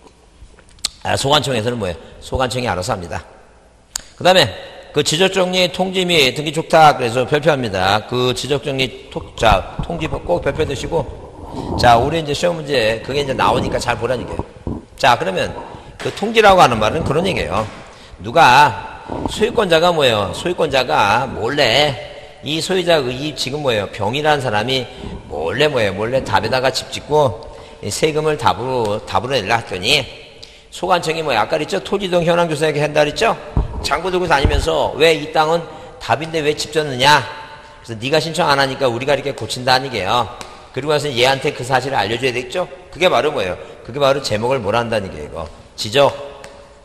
소관청에서는 뭐예요? 소관청이 알아서 합니다. 그 다음에 그 지적정리 통지 및 등기 촉탁 그래서 발표합니다. 그 지적정리 통지 꼭 발표해 두시고 자 우리 이제 시험 문제 그게 이제 나오니까 잘 보라는 얘기예요. 자 그러면 그 통지라고 하는 말은 그런 얘기예요. 누가 소유권자가 뭐예요? 소유권자가 몰래 이 소유자 이 지금 뭐예요? 병이라는 사람이 몰래 답에다가 집 짓고 세금을 답으로 내려 했더니 소관청이 뭐야? 아까 그랬죠? 토지동 현황조사하게 한다 그랬죠? 장부 들고 다니면서 왜 이 땅은 답인데 왜 집 졌느냐? 그래서 네가 신청 안 하니까 우리가 이렇게 고친다는 게요. 그리고 나서 얘한테 그 사실을 알려줘야 되겠죠? 그게 바로 뭐예요? 그게 바로 제목을 뭐라 한다는 게 이거. 지적.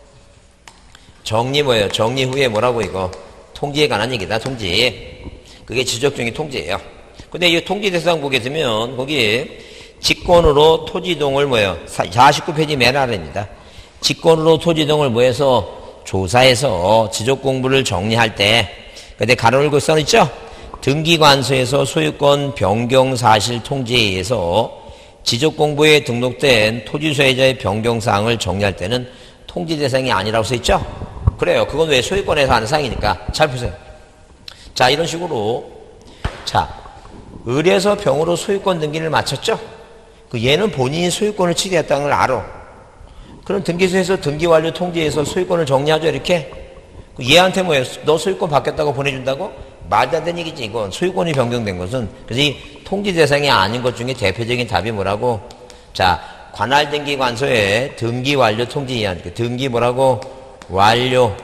정리 뭐예요? 정리 후에 뭐라고 이거. 통지에 관한 얘기다. 통지. 그게 지적정리 통지예요. 근데 이 통지 대상 보게 되면 거기 직권으로 토지동을 뭐예요? 49페이지 맨 아래입니다. 직권으로 토지동을 뭐해서 조사해서 지적공부를 정리할 때 근데 가로를 그 써있죠? 등기관서에서 소유권 변경 사실 통지에 의해서 지적공부에 등록된 토지 소유자의 변경사항을 정리할 때는 통지 대상이 아니라고 써있죠? 그래요. 그건 왜 소유권에서 하는 사항이니까. 잘 보세요. 자 이런 식으로 자 을에서 병으로 소유권 등기를 마쳤죠? 그 얘는 본인이 소유권을 취득했다는 걸 알아. 그럼 등기소에서 등기완료 통지에서 소유권을 정리하죠 이렇게. 얘한테 뭐예요? 너 소유권 바뀌었다고 보내준다고? 말도 안 되는 얘기지 이건. 소유권이 변경된 것은. 그래서 이 통지 대상이 아닌 것 중에 대표적인 답이 뭐라고? 자 관할 등기관서에 등기완료 통지에 의한 등기 뭐라고? 완료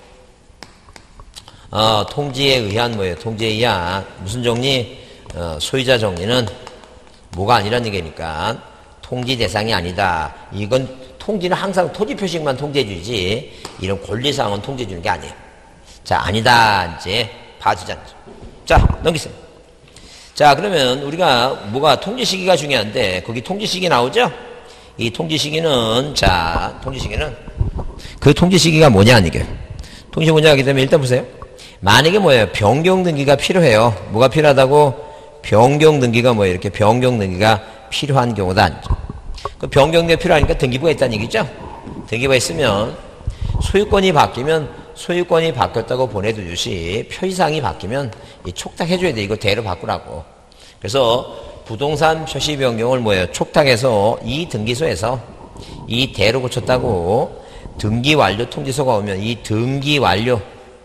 통지에 의한 뭐예요? 통지에 의한 무슨 정리? 소유자 정리는 뭐가 아니라는 얘기니까 통지 대상이 아니다. 이건 통지는 항상 토지 표식만 통지해 주지 이런 권리사항은 통지해 주는 게 아니에요. 자 아니다 이제 봐주자. 자 넘기세요. 자 그러면 우리가 뭐가 통지 시기가 중요한데 거기 통지 시기 나오죠? 이 통지 시기는 자 통지 시기는 그 통지 시기가 뭐냐 이게. 통지 뭐냐 하게 되면 일단 보세요. 만약에 뭐예요? 변경 등기가 필요해요. 뭐가 필요하다고? 변경 등기가 뭐예요? 이렇게 변경 등기가 필요한 경우다. 그 변경등기가 필요하니까 등기부가 있다는 얘기죠? 등기부가 있으면 소유권이 바뀌면 소유권이 바뀌었다고 보내주듯이 표시사항이 바뀌면 촉탁해줘야 돼. 이거 대로 바꾸라고. 그래서 부동산 표시 변경을 뭐예요? 촉탁해서 이 등기소에서 이 대로 고쳤다고 등기완료 통지서가 오면 이 등기완료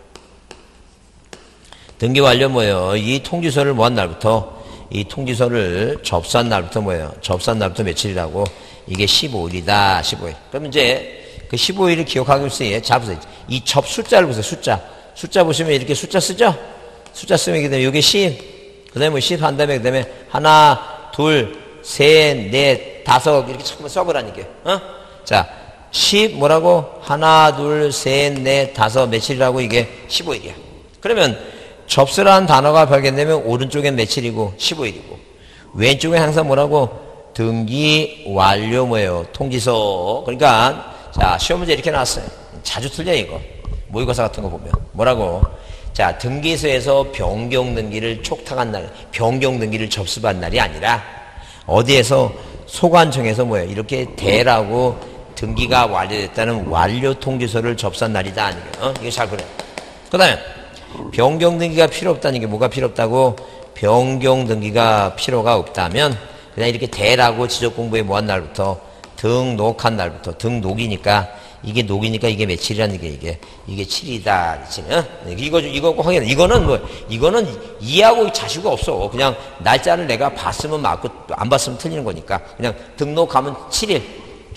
뭐예요? 이 통지서를 뭐 한 날부터 이 통지서를 접수한 날부터 뭐예요? 접수한 날부터 며칠이라고? 이게 15일이다. 15일. 그럼 이제 그 15일을 기억하기 위해서 자 보세요. 이 숫자를 보세요. 숫자 보시면 이렇게 숫자 쓰죠? 숫자 쓰면 이게 되면 이게 10. 그 다음에 뭐 10 한 다음에 그 다음에 하나, 둘, 셋, 넷, 다섯 이렇게 써보라는 게. 자, 10 뭐라고? 하나, 둘, 셋, 넷, 다섯 며칠이라고 이게 15일이야. 그러면 접수라는 단어가 발견되면 오른쪽엔 며칠이고 15일이고 왼쪽에 항상 뭐라고? 등기 완료 뭐예요? 통지서. 그러니까 자 시험 문제 이렇게 나왔어요. 자주 틀려 이거. 모의고사 같은 거 보면 뭐라고? 자 등기소에서 변경 등기를 촉탁한 날, 변경 등기를 접수한 날이 아니라 어디에서 소관청에서 뭐예요? 이렇게 대라고 등기가 완료됐다는 완료 통지서를 접수한 날이다 아니에요? 이거 잘 보래. 그다음에 변경 등기가 필요 없다는 게 뭐가 필요 없다고? 변경 등기가 필요가 없다면 그냥 이렇게 대라고 지적공부에 뭐 한 날부터 등록한 날부터 등록이니까 이게 녹이니까 이게 며칠이라는 게 이게 7이다. 이거 확인. 이거는 이해하고 자시가 없어. 그냥 날짜를 내가 봤으면 맞고 안 봤으면 틀리는 거니까 그냥 등록하면 7일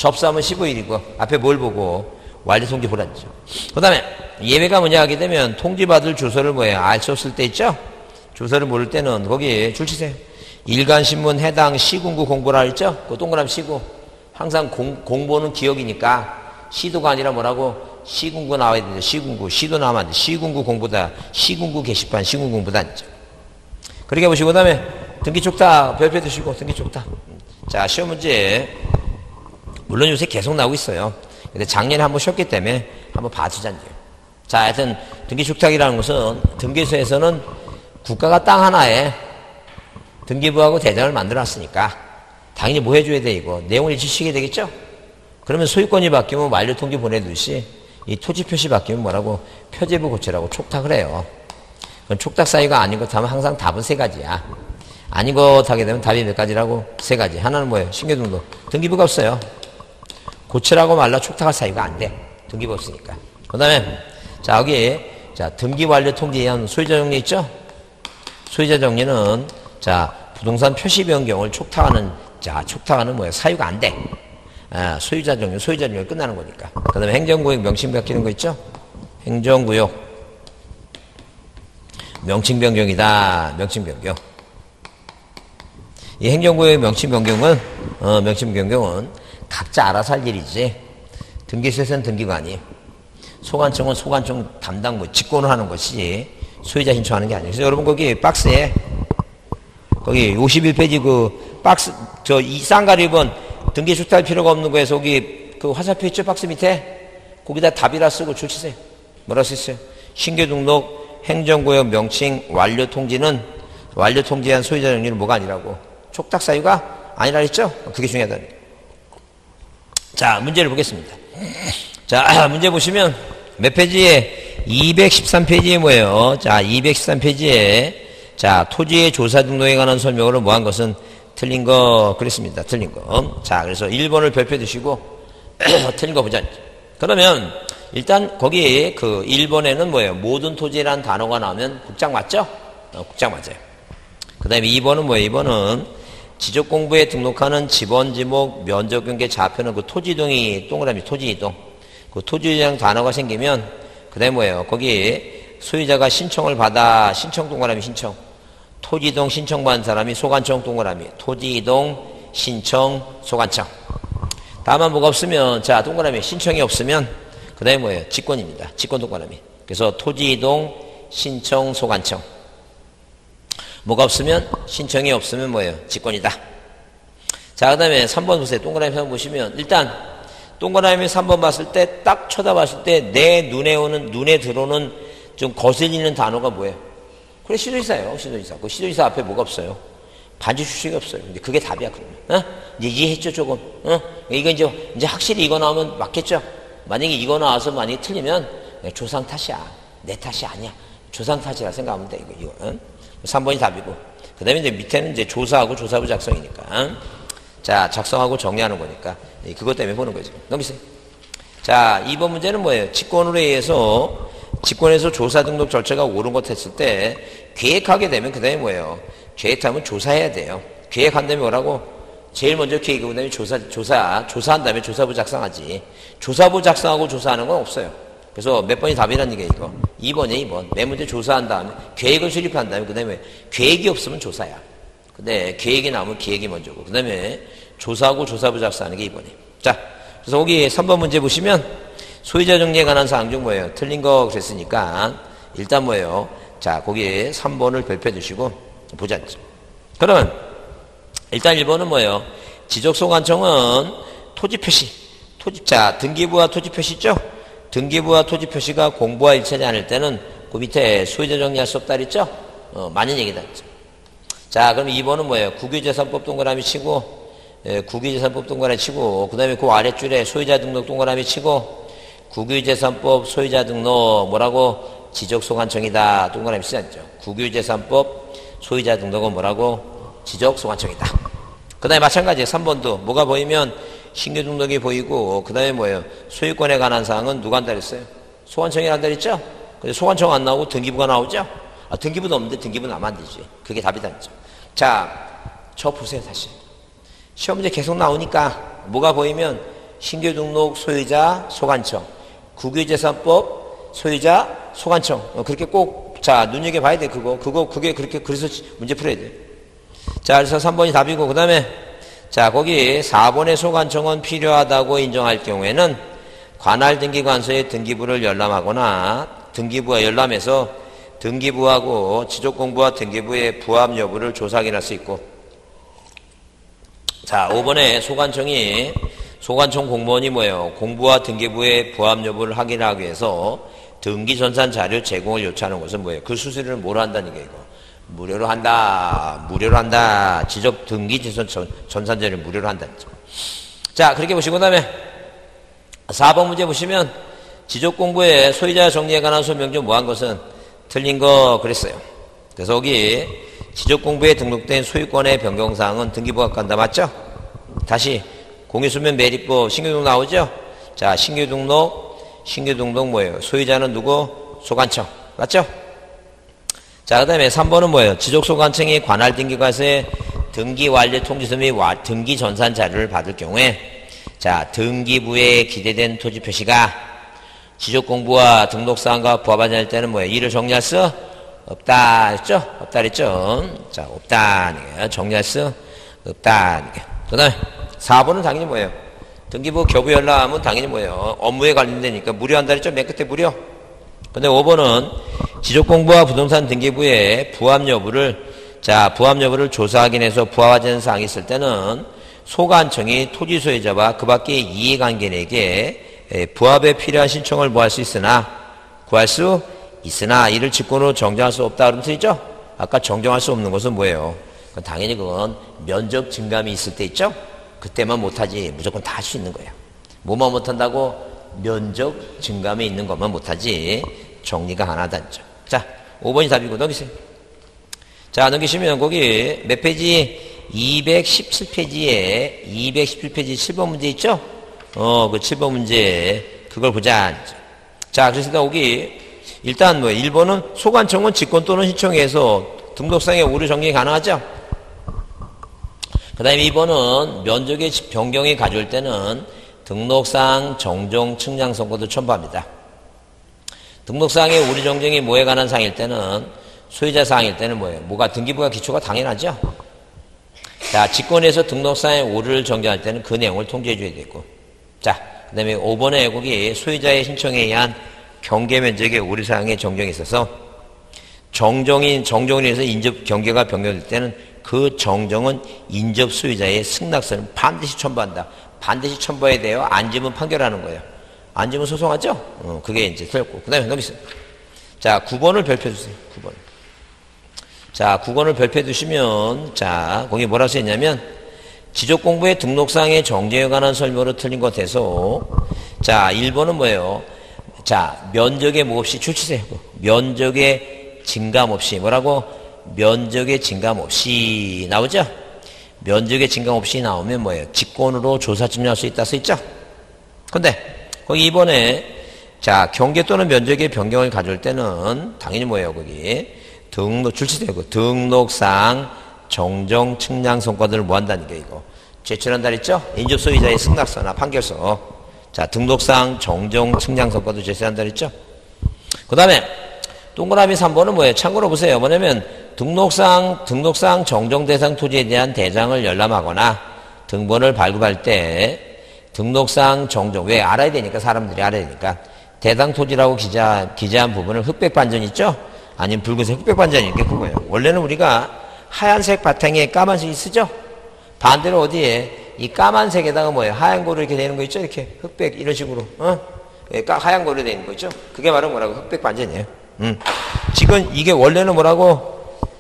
접수하면 15일이고 앞에 뭘 보고 완료 통지 보라죠. 그 다음에 예외가 뭐냐 하게 되면 통지받을 주소를 알 수 없을 때 있죠. 주소를 모를 때는 거기 줄 치세요. 일간신문 해당 시군구 공보라 했죠. 그 동그라미 시구. 항상 공보는 기억이니까 시도가 아니라 뭐라고 시군구 나와야 되는데 시군구 시도 나오면 안 돼. 시군구 공보다 시군구 게시판 시군구 공보다죠. 그렇게 보시고 그 다음에 등기 촉탁 별표 드시고 등기 촉탁. 자 시험 문제 물론 요새 계속 나오고 있어요. 근데 작년에 한번 쉬었기 때문에 한번 봐주자요. 자 하여튼 등기 촉탁이라는 것은 등기소에서는 국가가 땅 하나에 등기부하고 대장을 만들어놨으니까 당연히 뭐 해줘야 돼 이거 내용을 일치시키게 되겠죠. 그러면 소유권이 바뀌면 완료 통지 보내듯이 이 토지 표시 바뀌면 뭐라고 표제부 고치라고 촉탁을 해요. 그건 촉탁 사유가 아닌 것 하면 항상 답은 세 가지야. 아닌 것 하게 되면 답이 몇 가지라고? 세 가지. 하나는 뭐예요? 신규등록. 등기부가 없어요. 고치라고 말라 촉탁할 사유가 안 돼. 등기부 없으니까. 그 다음에 자 여기 자 등기 완료 통지에 의한 소유자 정리 있죠? 소유자 정리는 자 부동산 표시 변경을 촉탁하는 사유가 안 돼. 소유자 정리 끝나는 거니까. 그 다음에 행정구역 명칭 바뀌는 거 있죠? 행정구역 명칭 변경이다. 명칭 변경. 이 행정구역 명칭 변경은 각자 알아서 할 일이지. 등기소에서는 등기관이, 소관청은 소관청 담당 직권을 하는 것이 소유자 신청하는 게 아니에요. 그래서 여러분 거기 박스에 거기 51페이지 그 박스 이 쌍가리 1번 등기 촉탁할 필요가 없는 거에서 거기 그 화살표 있죠? 박스 밑에 거기다 답이라 쓰고 줄 치세요. 뭐라고 쓰셨어요? 신규 등록 행정구역 명칭 완료 통지는 완료 통지한 소유자 정리는 뭐가 아니라고 촉탁 사유가 아니라 했죠? 그게 중요하다. 자 문제를 보겠습니다. 자 문제 보시면 몇 페이지에 213페이지에 뭐예요? 자 213페이지에 자 토지의 조사 등록에 관한 설명으로 뭐한 것은 틀린 거 그랬습니다. 틀린 거. 자 그래서 1번을 별표 드시고 틀린 거 보자. 그러면 일단 거기 그 1번에는 뭐예요? 모든 토지라는 단어가 나오면 국장 맞죠? 국장 맞아요. 그 다음에 2번은 뭐예요? 2번은 지적공부에 등록하는 지번, 지목, 면적, 경계, 좌표는 그 토지이동이 동그라미 토지이동. 그 토지이동 단어가 생기면 그 다음에 뭐예요? 거기 소유자가 신청을 받아 신청 동그라미 신청. 토지이동 신청받은 사람이 소관청 동그라미. 토지이동 신청 소관청. 다만 뭐가 없으면 자 동그라미 신청이 없으면 그 다음에 뭐예요? 직권입니다. 직권 동그라미. 그래서 토지이동 신청 소관청. 뭐가 없으면 신청이 없으면 뭐예요? 직권이다. 자 그 다음에 3번 보세요. 동그라미 3번 보시면 일단 동그라미 3번 봤을 때 딱 쳐다봤을 때 내 눈에 들어오는 좀 거슬리는 단어가 뭐예요? 그래 시도지사예요. 시도지사. 그 시도지사 앞에 뭐가 없어요? 반지 주식이 없어요. 근데 그게 답이야 그러면. 이제 이해했죠 조금? 이거 이제 확실히 이거 나오면 맞겠죠? 만약에 이거 나와서 만약에 틀리면 조상 탓이야. 내 탓이 아니야. 조상 탓이라 생각하면 돼 이거. 3번이 답이고. 그 다음에 이제 밑에는 이제 조사하고 조사부 작성이니까. 자, 작성하고 정리하는 거니까. 그것 때문에 보는 거죠. 넘기세요. 자, 2번 문제는 뭐예요? 직권으로 의해서, 직권에서 조사 등록 절차가 옳은 것 했을 때, 계획하게 되면 그 다음에 뭐예요? 계획하면 조사해야 돼요. 계획한 다음에 뭐라고? 제일 먼저 계획하고 그 다음에 조사한 다음에 조사부 작성하지. 조사부 작성하고 조사하는 건 없어요. 그래서 몇 번이 답이라는 얘기야, 이거. 2번이야, 2번. 맨 먼저 조사한 다음에, 계획을 수립한 다음에, 그 다음에 계획이 없으면 조사야. 근데 계획이 나오면 계획이 먼저고, 그 다음에 조사하고 조사부 작성하는 게 2번이에요. 자, 그래서 거기 3번 문제 보시면, 소유자 정리에 관한 사항 중 뭐예요? 틀린 거 그랬으니까, 일단 뭐예요? 자, 거기에 3번을 별표 두시고, 보자. 그러면, 일단 1번은 뭐예요? 지적소관청은 토지 표시. 자, 등기부와 토지 표시 있죠? 등기부와 토지 표시가 공부와 일치하지 않을 때는 그 밑에 소유자 정리할 수 없다 그랬죠? 맞는 얘기다. 자, 그럼 2번은 뭐예요? 국유재산법 동그라미 치고, 국유재산법 동그라미 치고, 그 다음에 그 아랫줄에 소유자 등록 동그라미 치고, 국유재산법 소유자 등록 뭐라고? 지적소관청이다. 동그라미 치잖죠. 국유재산법 소유자 등록은 뭐라고? 지적소관청이다. 그 다음에 마찬가지예요. 3번도 뭐가 보이면 신규 등록이 보이고, 그 다음에 뭐예요? 소유권에 관한 사항은 누가 한다 그랬어요? 소관청이 한다 그랬죠? 근데 소관청 안 나오고 등기부가 나오죠? 등기부도 없는데 등기부는 나면 안 되지. 그게 답이다 그랬죠. 자, 저 보세요, 다시. 시험 문제 계속 나오니까 뭐가 보이면 신규 등록 소유자 소관청, 국유재산법 소유자 소관청. 그렇게 꼭, 자, 눈여겨봐야 돼, 그게 그렇게, 그래서 문제 풀어야 돼. 자, 그래서 3번이 답이고, 그 다음에, 자, 거기 4번의 소관청은 필요하다고 인정할 경우에는 관할 등기관서에 등기부를 열람하거나 등기부와 열람해서 등기부하고 지적공부와 등기부의 부합 여부를 조사 확인할 수 있고, 자, 5번에 소관청 공무원이 뭐예요? 공부와 등기부의 부합 여부를 확인하기 위해서 등기전산 자료 제공을 요청하는 것은 뭐예요? 그 수수료를 뭐로 한다는 게 이거. 무료로 한다. 지적 등기전산 자료를 무료로 한다는 점. 자, 그렇게 보시고, 그 다음에 4번 문제 보시면 지적공부의 소유자 정리에 관한 소명 중 뭐한 것은 틀린 거 그랬어요. 그래서 여기 지적공부에 등록된 소유권의 변경사항은 등기부가 간다. 맞죠? 다시 공유수면 매립법 신규등록 나오죠? 자, 신규등록 뭐예요? 소유자는 누구? 소관청. 맞죠? 자, 그 다음에 3번은 뭐예요? 지적소관청이 관할 등기관서에 등기완료 통지서 및 등기전산 자료를 받을 경우에, 자, 등기부에 기재된 토지 표시가 지적공부와 등록사항과 부합하지 않을 때는 뭐예요? 이를 정리할 수 없다 했죠? 없다 그랬죠? 자, 없다. 정리할 수 없다. 그 다음에 4번은 당연히 뭐예요? 등기부 교부 열람은 당연히 뭐예요? 업무에 관련되니까 무료한다 그랬죠? 맨 끝에 무료. 근데 5번은 지적공부와 부동산 등기부의 부합 여부를 조사 확인해서 부합하지 않는 사항이 있을 때는 소관청이 토지 소유자와 그 밖의 이해관계인에게 부합에 필요한 신청을 구할 수 있으나 이를 직권으로 정정할 수 없다 그러면 틀리죠? 아까 정정할 수 없는 것은 뭐예요? 당연히 그건 면적 증감이 있을 때 있죠? 그때만 못하지 무조건 다 할 수 있는 거예요. 뭐만 못한다고? 면적 증감이 있는 것만 못하지 정리가 가능하다는 점. 자, 5번이 답이고 넘기세요. 자, 넘기시면 거기 몇 페이지? 217페이지에 217페이지 7번 문제 있죠? 그 7번 문제 그걸 보자. 자, 그래서 여기 일단 뭐 1번은 소관청은 직권 또는 신청해서 등록상의 오류 정리 가능하죠? 그 다음에 2번은 면적의 변경이 가져올 때는 등록상 정정 측량 선고도 첨부합니다. 등록상의 오류 정정이 뭐에 관한 사항일 때는 소유자 사항일 때는 뭐예요? 뭐가 등기부가 기초가 당연하죠? 자, 직권에서 등록상의 오류를 정정할 때는 그 내용을 통지해 줘야 되고. 자, 그 다음에 5번에 거기 소유자의 신청에 의한 경계면적의 오류 사항의 정정이 있어서 정정을 해서 인접 경계가 변경될 때는 그 정정은 인접 소유자의 승낙서를 반드시 첨부한다. 반드시 첨부해야 돼요. 안 지면 판결하는 거예요. 안 지면 소송하죠? 그게 이제 틀렸고. 그 다음에 넘기세요. 자, 9번을 별표해 주세요. 9번. 자, 9번을 별표해 두시면, 자, 거기 뭐라고 써있냐면, 지적공부의 등록상의 정정에 관한 설명으로 틀린 것 해서, 자, 1번은 뭐예요? 자, 면적의 뭐 없이 출치세요. 면적의 증감 없이. 뭐라고? 면적의 증감 없이 나오죠? 면적의 증감 없이 나오면 뭐예요? 직권으로 조사 증명할 수 있다 써있죠? 근데 거기 이번에 자, 경계 또는 면적의 변경을 가져올 때는 당연히 뭐예요? 거기 출시되고 등록상 정정 측량 성과들을 뭐 한다는 게 이거 제출한다 그랬죠? 인접 소유자의 승낙서나 판결서. 자, 등록상 정정 측량 성과도 제출한다 그랬죠? 그 다음에 동그라미 3번은 뭐예요? 참고로 보세요. 뭐냐면 등록상 정정 대상 토지에 대한 대장을 열람하거나 등본을 발급할 때 등록상 정정, 왜 알아야 되니까, 사람들이 알아야 되니까 대상 토지라고 기재한 부분을 흑백 반전 있죠? 아니면 붉은색 흑백 반전이 이게 그거예요. 원래는 우리가 하얀색 바탕에 까만색이 쓰죠? 반대로 어디에 이 까만색에다가 뭐예요? 하얀 고루 이렇게 되는 거 있죠? 이렇게 흑백 이런 식으로 하얀 고루 되는 거 있죠? 그게 바로 뭐라고? 흑백 반전이에요. 지금 이게 원래는 뭐라고?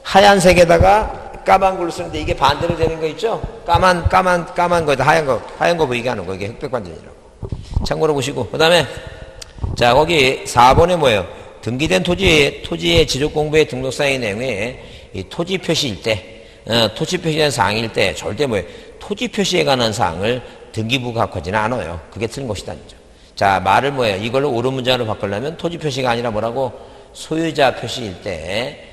하얀색에다가 까만 걸로 쓰는데 이게 반대로 되는 거 있죠? 까만 거에다 하얀 거 보이게 하는 거. 이게 흑백 반전이라고. 참고로 보시고. 그 다음에, 자, 거기 4번에 뭐예요? 등기된 토지의 지적공부의 등록상의 내용에 이 토지 표시일 때, 토지 표시한 사항일 때 절대 뭐예요? 토지 표시에 관한 사항을 등기부가 갖고지는 않아요. 그게 틀린 것이다. 자, 말을 뭐예요? 이걸로 옳은 문장으로 바꾸려면 토지 표시가 아니라 뭐라고? 소유자 표시일 때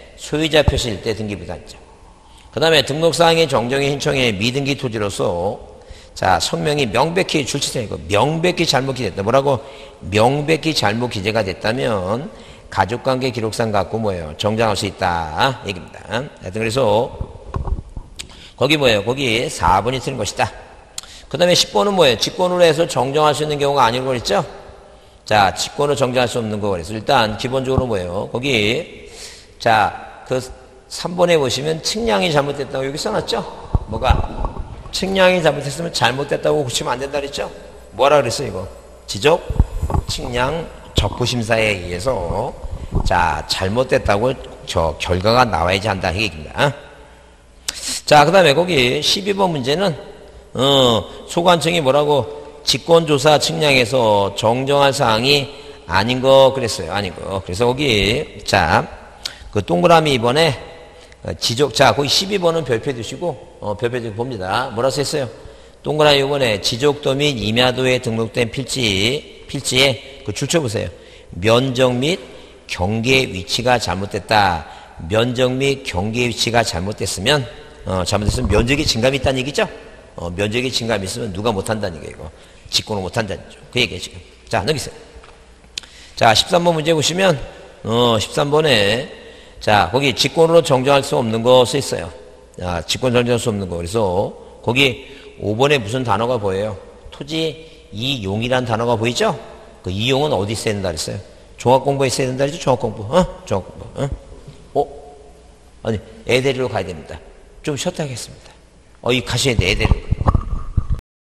등기부다. 그 다음에 등록사항의 정정의 신청에 미등기 토지로서 자, 성명이 명백히 줄치생이고 명백히 잘못 기재됐다. 뭐라고? 명백히 잘못 기재가 됐다면 가족관계 기록상 갖고 뭐예요? 정정할 수 있다. 얘기입니다. 하여튼 그래서 거기 뭐예요? 거기 4번이 틀린 것이다. 그 다음에 10번은 뭐예요? 직권으로 해서 정정할 수 있는 경우가 아닌 거 그랬죠? 자, 직권으로 정정할 수 없는 거 그래서 일단 기본적으로 뭐예요? 거기 자, 그 3번에 보시면 측량이 잘못됐다고 여기 써놨죠? 뭐가? 측량이 잘못됐으면 잘못됐다고 고치면 안 된다 그랬죠? 뭐라 그랬어요 이거? 지적, 측량, 적부심사에 의해서 자 잘못됐다고 저 결과가 나와야지 한다 이 얘기입니다. 자, 그 다음에 거기 12번 문제는 소관청이 뭐라고? 직권조사 측량에서 정정할 사항이 아닌 거 그랬어요. 아닌 거. 그래서 거기 자 그 동그라미 이번에 지적, 자, 거기 12번은 별표 두시고, 별표 두고 봅니다. 뭐라 써있어요? 동그라미 이번에 지적도 및 임야도에 등록된 필지에 그 줄 쳐보세요. 면적 및 경계 위치가 잘못됐다. 면적 및 경계 위치가 잘못됐으면, 면적이 증감이 있다는 얘기죠? 면적이 증감이 있으면 누가 못한다는 얘기예요, 이거. 직권을 못한다는 얘기죠. 그 얘기예요, 지금. 자, 넘기세요. 자, 13번 문제 보시면, 13번에 자, 거기 직권으로 정정할 수 없는 거 써 있어요. 자, 직권 정정할 수 없는 거. 그래서 거기 5번에 무슨 단어가 보여요? 토지 이용이라는 단어가 보이죠? 그 이용은 어디 있어야 된다 그랬어요? 종합공부에 있어야 된다 그랬죠? 종합공부. 종합공부. 아니, 애 데리러 가야 됩니다. 좀 쉬었다 하겠습니다. 가셔야 돼, 애 데리러.